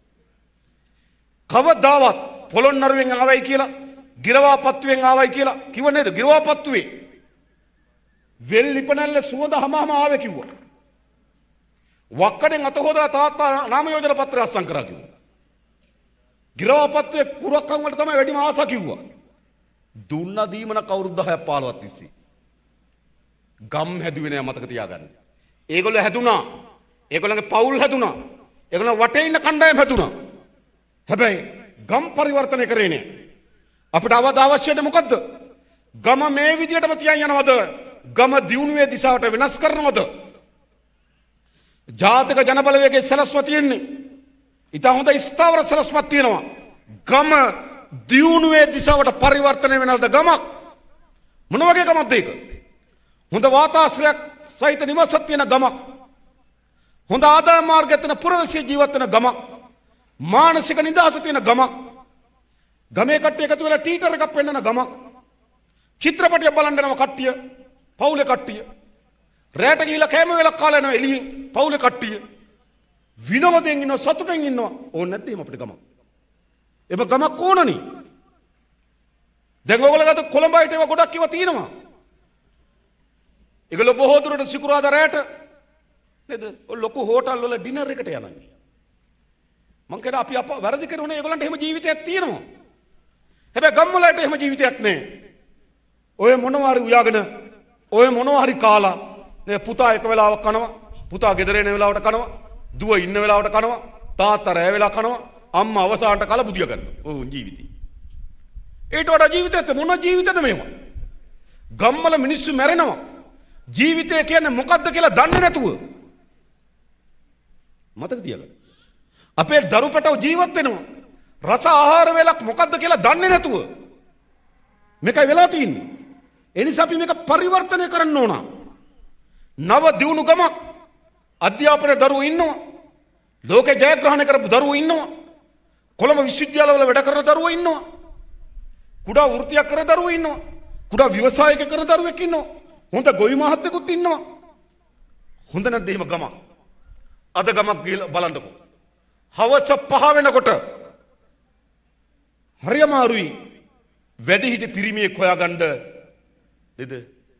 කවදාවත් පොළොන්නරුවෙන් ආවයි කියලා, ගිරවාපත්තුවෙන් ආවයි කියලා කිව්ව නේද? ගිරවාපත්තුවේ වෙල්ලිපනල්ල සුවඳ හමහම ආවේ කිව්වා. වක්කඩෙන් අත හොදලා තාත්තා නාම යෝජන පත්‍රය අත්සන් කරා කිව්වා. ගිරවාපත්තුවේ කුරක්කන් වලට තමයි වැඩිම ආස කිව්වා. දුන්න දීමන කවුරුද දහයක් පහළොවක් තිස්සේ. ගම් හැදුවේ නෑ මතක තියාගන්න. ඒගොල්ලෝ හැදුනා. ඒගොල්ලන්ගේ පවුල් හැදුනා. ඒගොල්ලෝ වටේ ඉන්න කණ්ඩායම් හැදුනා. හැබැයි ගම් පරිවර්තනය කරේ නෑ. අපිට අවශ්‍යද මොකද්ද? ගම මේ විදියටම තියන් යනවද? ගම දියුණුවේ දිශාවට වෙනස් කරනවද? ජාතික ජනබලවේගයේ සලස්ම තියෙන්නේ. ඉතින් හොඳ ස්ථාවර සලස්මක් තියෙනවා. ගම දියුණුවේ දිශාවට පරිවර්තනය වෙනවද ගමක්? මොන වගේ ගමක්ද ඒක? හොඳ වාතාශ්‍රයක් සහිත නිවසක් තියෙන ගමක්. හොඳ ආදාය මාර්ගයක් තියෙන පුරවැසිය ජීවත් වෙන ගමක්. මානසික නිදහස තියෙන ගමක්. ගමේ කට්ටිය එකතු වෙලා ටීටර් එකක් පෙන්නන ගමක්. චිත්‍රපටිය බලන්න යනවා කට්ටිය. පවුලේ කට්ටිය. රැට ගිහිල්ලා කෑම වේලක් කාලා යනවා එළියෙන්. පවුලේ කට්ටිය. විනෝදයෙන් ඉන්නවා සතුටෙන් ඉන්නවා. ඕන නැද්ද එහෙම අපිට ගමක්? එබ ගමක් ඕනනේ. දැන් ඔයගොල්ලෝ ගත්ත කොළඹයිට ඒවා ගොඩක් ඒවා තියෙනවා. ඒගොල්ලෝ බොහෝ දුරට සිකුරාදා රැට නේද? ඔය ලොකු හෝටල් වල ඩිනර් එකට යනවා. මං කියන අපි අප වැරදි කරුණේ ඒගොල්ලන්ට එහෙම ජීවිතයක් තියෙනවා. හැබැයි ගම් වලට එහෙම ජීවිතයක් නැහැ. ඔය මොනවා හරි උයාගෙන ඔය මොනවා හරි කාලා නේ පුතා එක වෙලාවක් කනවා. පුතා ගෙදර එන වෙලාවට කනවා. දුව ඉන්න වෙලාවට කනවා. තාත්තා රැ වෙලා කනවා. අම්මා අවසානට කල බුදිය ගන්නවා. ඕ ජීවිතේ. ඒට වඩා ජීවිතෙත් මොන ජීවිතද මේව? ගම්වල මිනිස්සු මැරෙනවා. ජීවිතය කියන්නේ මොකද්ද කියලා දන්නේ නැතුව. මතක තියාගන්න. අපේ දරු පැටව ජීවත් වෙනවා. රස ආහාර වේලක් මොකද්ද කියලා දන්නේ නැතුව. මේකයි වෙලා තියෙන්නේ. ඒ නිසා අපි මේක පරිවර්තනය කරන්න ඕන. නව දියුණු ගමක් අධ්‍යාපන දරුවෝ ඉන්නවා. ලෝකේ ජයග්‍රහණය කරපු දරුවෝ ඉන්නවා. කොළඹ විශ්වවිද්‍යාලවල වැඩ කරන දරුවෝ ඉන්නවා. කුඩා වෘත්තියක් කරන දරුවෝ ඉන්නවා. කුඩා ව්‍යවසායක කරන දරුවෙක් ඉන්නවා. හොඳ ගොවි මහත්තයෙකුත් ඉන්නවා. හොඳ නැද්ද එහෙම ගමක්? අද ගමක් ගිහලා බලන්නකෝ. හවස පහ වෙනකොට හරි අමාරුයි වැඩිහිටි පිරිමියෙක් හොයාගන්න නේද?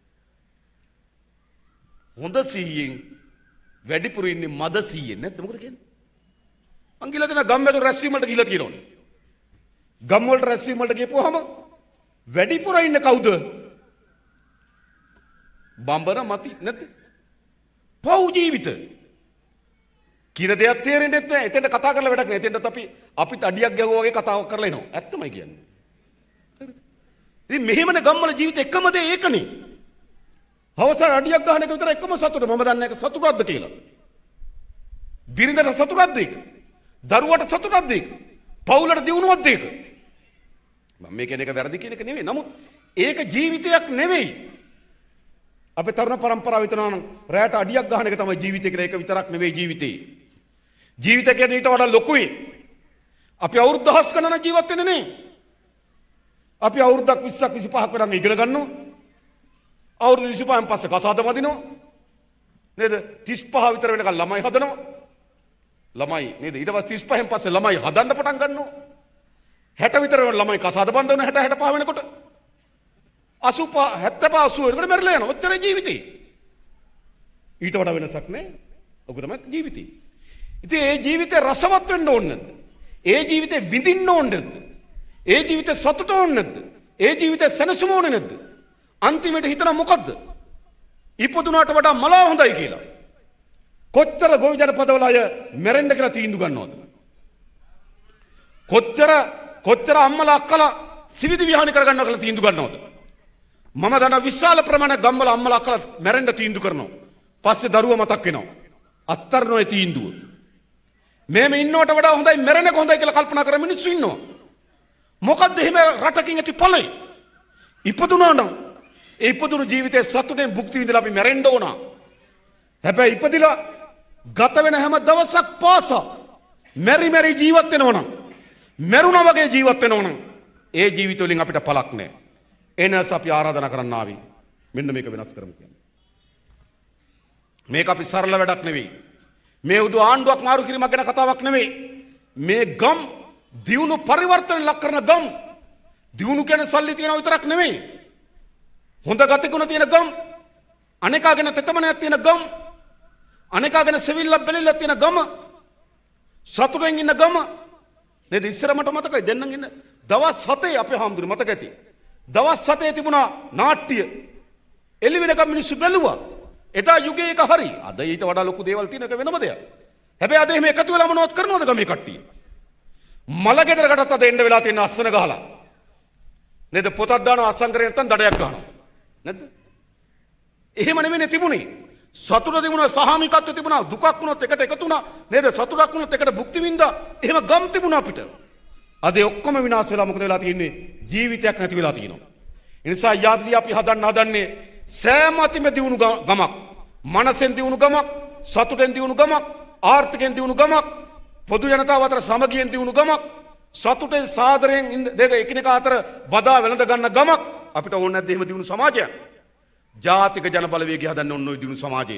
හොඳ සීයෙන් වැඩිපුර ඉන්නේ මද සීයෙන් නැත්නම් මොකද කියන්නේ? මං ගිහලා දෙන ගම්වැදු රැස්වීම වලට ගිහලා තියෙනවනේ. ගම් වලට රැස්වීම වලට ගිහපුවාම වැඩිපුර ඉන්නේ කවුද? බඹර මති නැද්ද? පව් ජීවිත. කින දෙයක් තේරෙන්නේ නැත්නම් එතෙන්ට කතා කරලා වැඩක් නෑ. එතෙන්ටත් අපි අපිත් අඩියක් ගැහුවා වගේ කතාවක් කරලා එනවා. ඇත්තමයි කියන්නේ. ඉතින් මෙහෙමනේ ගම්වල ජීවිත එකම දේ ඒකනේ. හවස අඩියක් ගහන එක විතර එකම සතුට. මම දන්නේ නැහැ සතුටක්ද කියලා. බිරිඳට සතුටක්ද ඒක? දරුවට සතුටක්ද ඒක? පවුලට දියුණුවක්ද ඒක? මම මේ කියන එක වැරදි කියන එක නෙවෙයි. නමුත් ඒක ජීවිතයක් නෙවෙයි. අපේ තරුණ පරම්පරාව විතරනම් රැයට අඩියක් ගහන එක තමයි ජීවිතය කියලා. ඒක විතරක් නෙවෙයි ජීවිතේ. ජීවිතය කියන්නේ ඊට වඩා ලොකුයි. අපි අවුරුදු දහස් ගණනක් ජීවත් වෙන්නේ නේ. අපි අවුරුද්දක් විස්සක් විසිපහක් වෙනකන් ඉගෙන ගන්නවා. අවුරුදු විසිපහෙන් පස්සේ කසාද වදිනවා. නේද? තිස් පහ විතර වෙනකන් ළමයි හදනවා. ළමයි නේද? ඊට පස්සේ තිස් පහෙන් පස්සේ ළමයි හදන්න පටන් ගන්නවා. හැට විතර වෙන ළමයි කසාද බඳිනවා. හැට හැට පහ වෙනකොට අසූප හැත්තෑ පහ අසූ වෙනකොට මැරිලා යනවා. ඔච්චරයි ජීවිතේ. ඊට වඩා වෙනසක් නැහැ. ඔක තමයි ජීවිතේ. ඉතින් ඒ ජීවිතේ රසවත් වෙන්න ඕනේ නැද්ද? ඒ ජීවිතේ විඳින්න ඕනේ නැද්ද? ඒ ජීවිතේ සතුට ඕනේ නැද්ද? ඒ ජීවිතේ සැනසීම ඕනේ නැද්ද? අන්තිමට හිතන මොකද්ද? ඉපදුනාට වඩා මලා හොඳයි කියලා. කොච්චර ගොවි ජනපදවල අය මැරෙන්න කියලා තීන්දුව ගන්නවද? කොච්චර කොච්චර අම්මලා අක්කලා සිවිදි විහානි කරගන්නවා කියලා තීන්දුව ගන්නවද? මම දන්න විශාල ප්‍රමාණයක් ගම්වල අම්මලා අක්කලා මැරෙන්න තීන්දුව කරනවා. පස්සේ දරුවා මතක් වෙනවා. අත්තරනෝ ඒ තීන්දුව. මේම ඉන්නවට වඩා හොඳයි මැරෙන එක හොඳයි කියලා කල්පනා කරන මිනිස්සු ඉන්නවා. මොකද්ද එහෙම රටකින් ඇති ඵලය? ඉපදුනා නම් ඒ ඉපදුණු ජීවිතයේ සතුටෙන් භුක්ති විඳලා අපි මැරෙන්න ඕන. හැබැයි ඉපදිලා ගත වෙන හැම දවසක් පාසා මෙරි මෙරි ජීවත් වෙනවා නම් මරුණා වගේ ජීවත් වෙනවා නම් ඒ ජීවිත වලින් අපිට පළක් නැහැ. එනස අපි ආරාධනා කරන්න ආවි. මෙන්න මේක වෙනස් කරමු කියන්නේ. මේක අපි සරල වැඩක් නෙවෙයි. මේ උදු ආණ්ඩුවක් මාරු කිරීමක් ගැන කතාවක් නෙවෙයි. මේ ගම් දියුණු පරිවර්තන ලක් කරන ගම්. දියුණු කියන සල්ලි තියන විතරක් නෙවෙයි. හොඳ ගතිගුණ තියෙන ගම්. අනේකාගෙන තෙතමනයක් තියෙන ගම්. අනේකාගෙන සෙවිල්ලක් බෙලිල්ලක් තියෙන ගම. සතුටෙන් ඉන්න ගම. නේද? ඉස්සර මට මතකයි දෙන්නන් ඉන්න දවස් හතේ අපේ හාමුදුරුවෝ මතක ඇති. දවස් හතේ තිබුණා නාට්‍ය. එළි වෙනකම් මිනිස්සු බැලුවා. එදා යුගයේ එක හරි. අද ඊට වඩා ලොකු දේවල් තියෙන එක වෙනම දෙයක්. හැබැයි අද එහෙම එකතු වෙලා මොනවද කරනවද ගමේ කට්ටිය? මල ගෙදරකටත් අද එන්න වෙලා තියෙන අස්සන ගහලා. නේද? පොතක් දානවා අස්සන් කරේ නැත්තම් දඩයක් ගන්නවා. නැද්ද? එහෙම නෙමෙයි තිබුණේ. සතුට තිබුණා, සහාමිකත්වය තිබුණා, දුකක් වුණොත් එකට එකතු වුණා. නේද? සතුටක් වුණොත් එකට භුක්ති විඳා. එහෙම ගම් තිබුණා අපිට. අද ඒ ඔක්කොම විනාශ වෙලා මොකද වෙලා තියෙන්නේ? ජීවිතයක් නැති වෙලා තියෙනවා. ඒ නිසා යාත්‍රි අපි හදන්න හදන්නේ සෑම අතිම දියුණු ගමක්. මනසෙන් දියුණු ගමක්, සතුටෙන් දියුණු ගමක්, ආර්ථිකෙන් දියුණු ගමක්, පොදු ජනතාව අතර සමගියෙන් දියුණු ගමක්, සතුටෙන් සාදරයෙන් දෙක එකිනෙකා අතර බදා වැළඳ ගන්න ගමක්. අපිට ඕනේ නැද්ද එහෙම දියුණු සමාජයක්? ජාතික ජන බලවේගය හදන්න ඕන ඔය දියුණු සමාජය.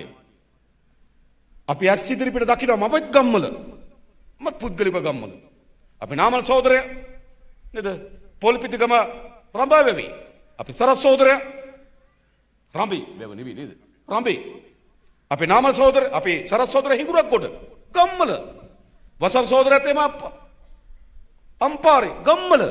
අපි ඇස් ඉදිරිපිට දකිනවා මමත් ගම්වල. මත් පුද්ගලික ගම්වල. අපි නාමල් සහෝදරය නේද? පොල්පිටිගම රඹා වෙවි. අපි සරස් සහෝදරය රම්බි වෙව නෙවි නේද? රම්බි. අපි නාමල් සහෝදර, අපි සරස් සහෝදර හිඟුරක් කොට ගම්වල. වසර් සහෝදරයත් එම අම්පාරේ ගම්වල.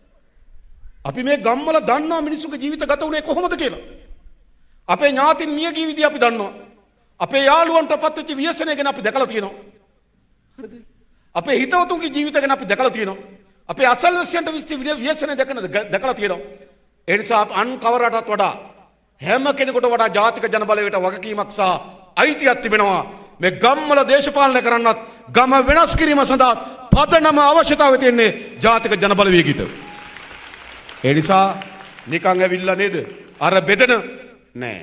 අපි මේ ගම්වල දන්නා මිනිස්සුගේ ජීවිත ගත වුණේ කොහොමද කියලා. අපේ ඥාතින් මිය ගිය විදිහ අපි දන්නවා. අපේ යාළුවන්ට පත්වෙච්ච ව්‍යසනය ගැන අපි දැකලා තියෙනවා. හරිද? අපේ හිතවතුන්ගේ ජීවිත ගැන අපි දැකලා තියෙනවා. අපේ අසල්වැසියන්ට විශ්ව ව්‍යසනය දැකලා තියෙනවා. ඒ නිසා අන් කවරටත් වඩා හැම කෙනෙකුට වඩා ජාතික ජන බලවේගයට වගකීමක් සහ අයිතියක් තිබෙනවා. මේ ගම්වල දේශපාලනය කරන්නත් ගම වෙනස් කිරීම සඳහා පදනම අවශ්‍යතාවය තියෙන්නේ ජාතික ජන බලවේගයට. ඒ නිසා නිකන් ඇවිල්ලා නේද? අර බෙදෙන නෑ.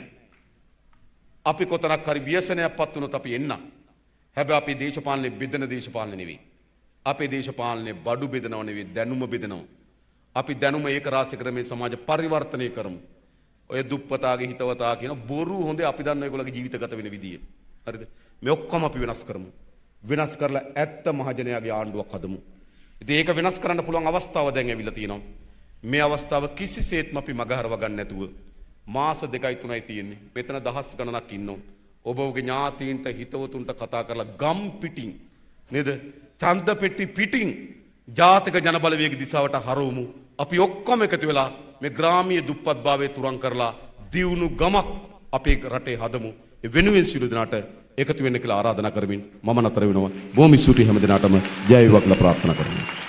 අපි කොතරක් හරි ව්‍යසනයක් පත් වුණොත් අපි එන්න. හැබැයි අපේ දේශපාලනේ බෙදෙන දේශපාලනේ නෙවෙයි. අපේ දේශපාලනේ බඩු බෙදනව නෙවෙයි, දැනුම බෙදනවා. අපි දැනුම ඒක රාශි කර මේ සමාජ පරිවර්තනය කරමු. ඔය දුප්පතාගේ හිතවතා කියන බොරු හොඳේ අපි දන්න ඒගොල්ලෝගේ ජීවිත ගත වෙන විදිය. හරිද? මේ ඔක්කොම අපි වෙනස් කරමු. වෙනස් කරලා ඇත්ත මහජනයාගේ ආණ්ඩුවක් හදමු. ඉතින් ඒක වෙනස් කරන්න පුළුවන් අවස්ථාව දැන් ඇවිල්ලා තියෙනවා. මේ අවස්ථාව කිසිසේත්ම අපි මගහරව ගන්න නැතුව මාස දෙකයි තුනයි තියෙන්නේ. මෙතන දහස් ගණනක් ඉන්නවා. ඔබ ඔබගේ ඥාතීන්ට හිතවතුන්ට කතා කරලා ගම් පිටින් නේද? ඡන්ද පෙට්ටි පිටින් ජාතික ජනබලවේග දිසාවට හරවමු. අපි ඔක්කොම එකතු වෙලා මේ ග්‍රාමීය දුප්පත්භාවය තුරන් කරලා දියුණු ගමක් අපේ රටේ හදමු. ඒ වෙනුවෙන් සියලු දෙනාට එකතු වෙන්න කියලා ආරාධනා කරමින් මම නතර වෙනවා. බොහොම ස්තුතියි හැම දිනාටම ජය වේවා කියලා ප්‍රාර්ථනා කරමි.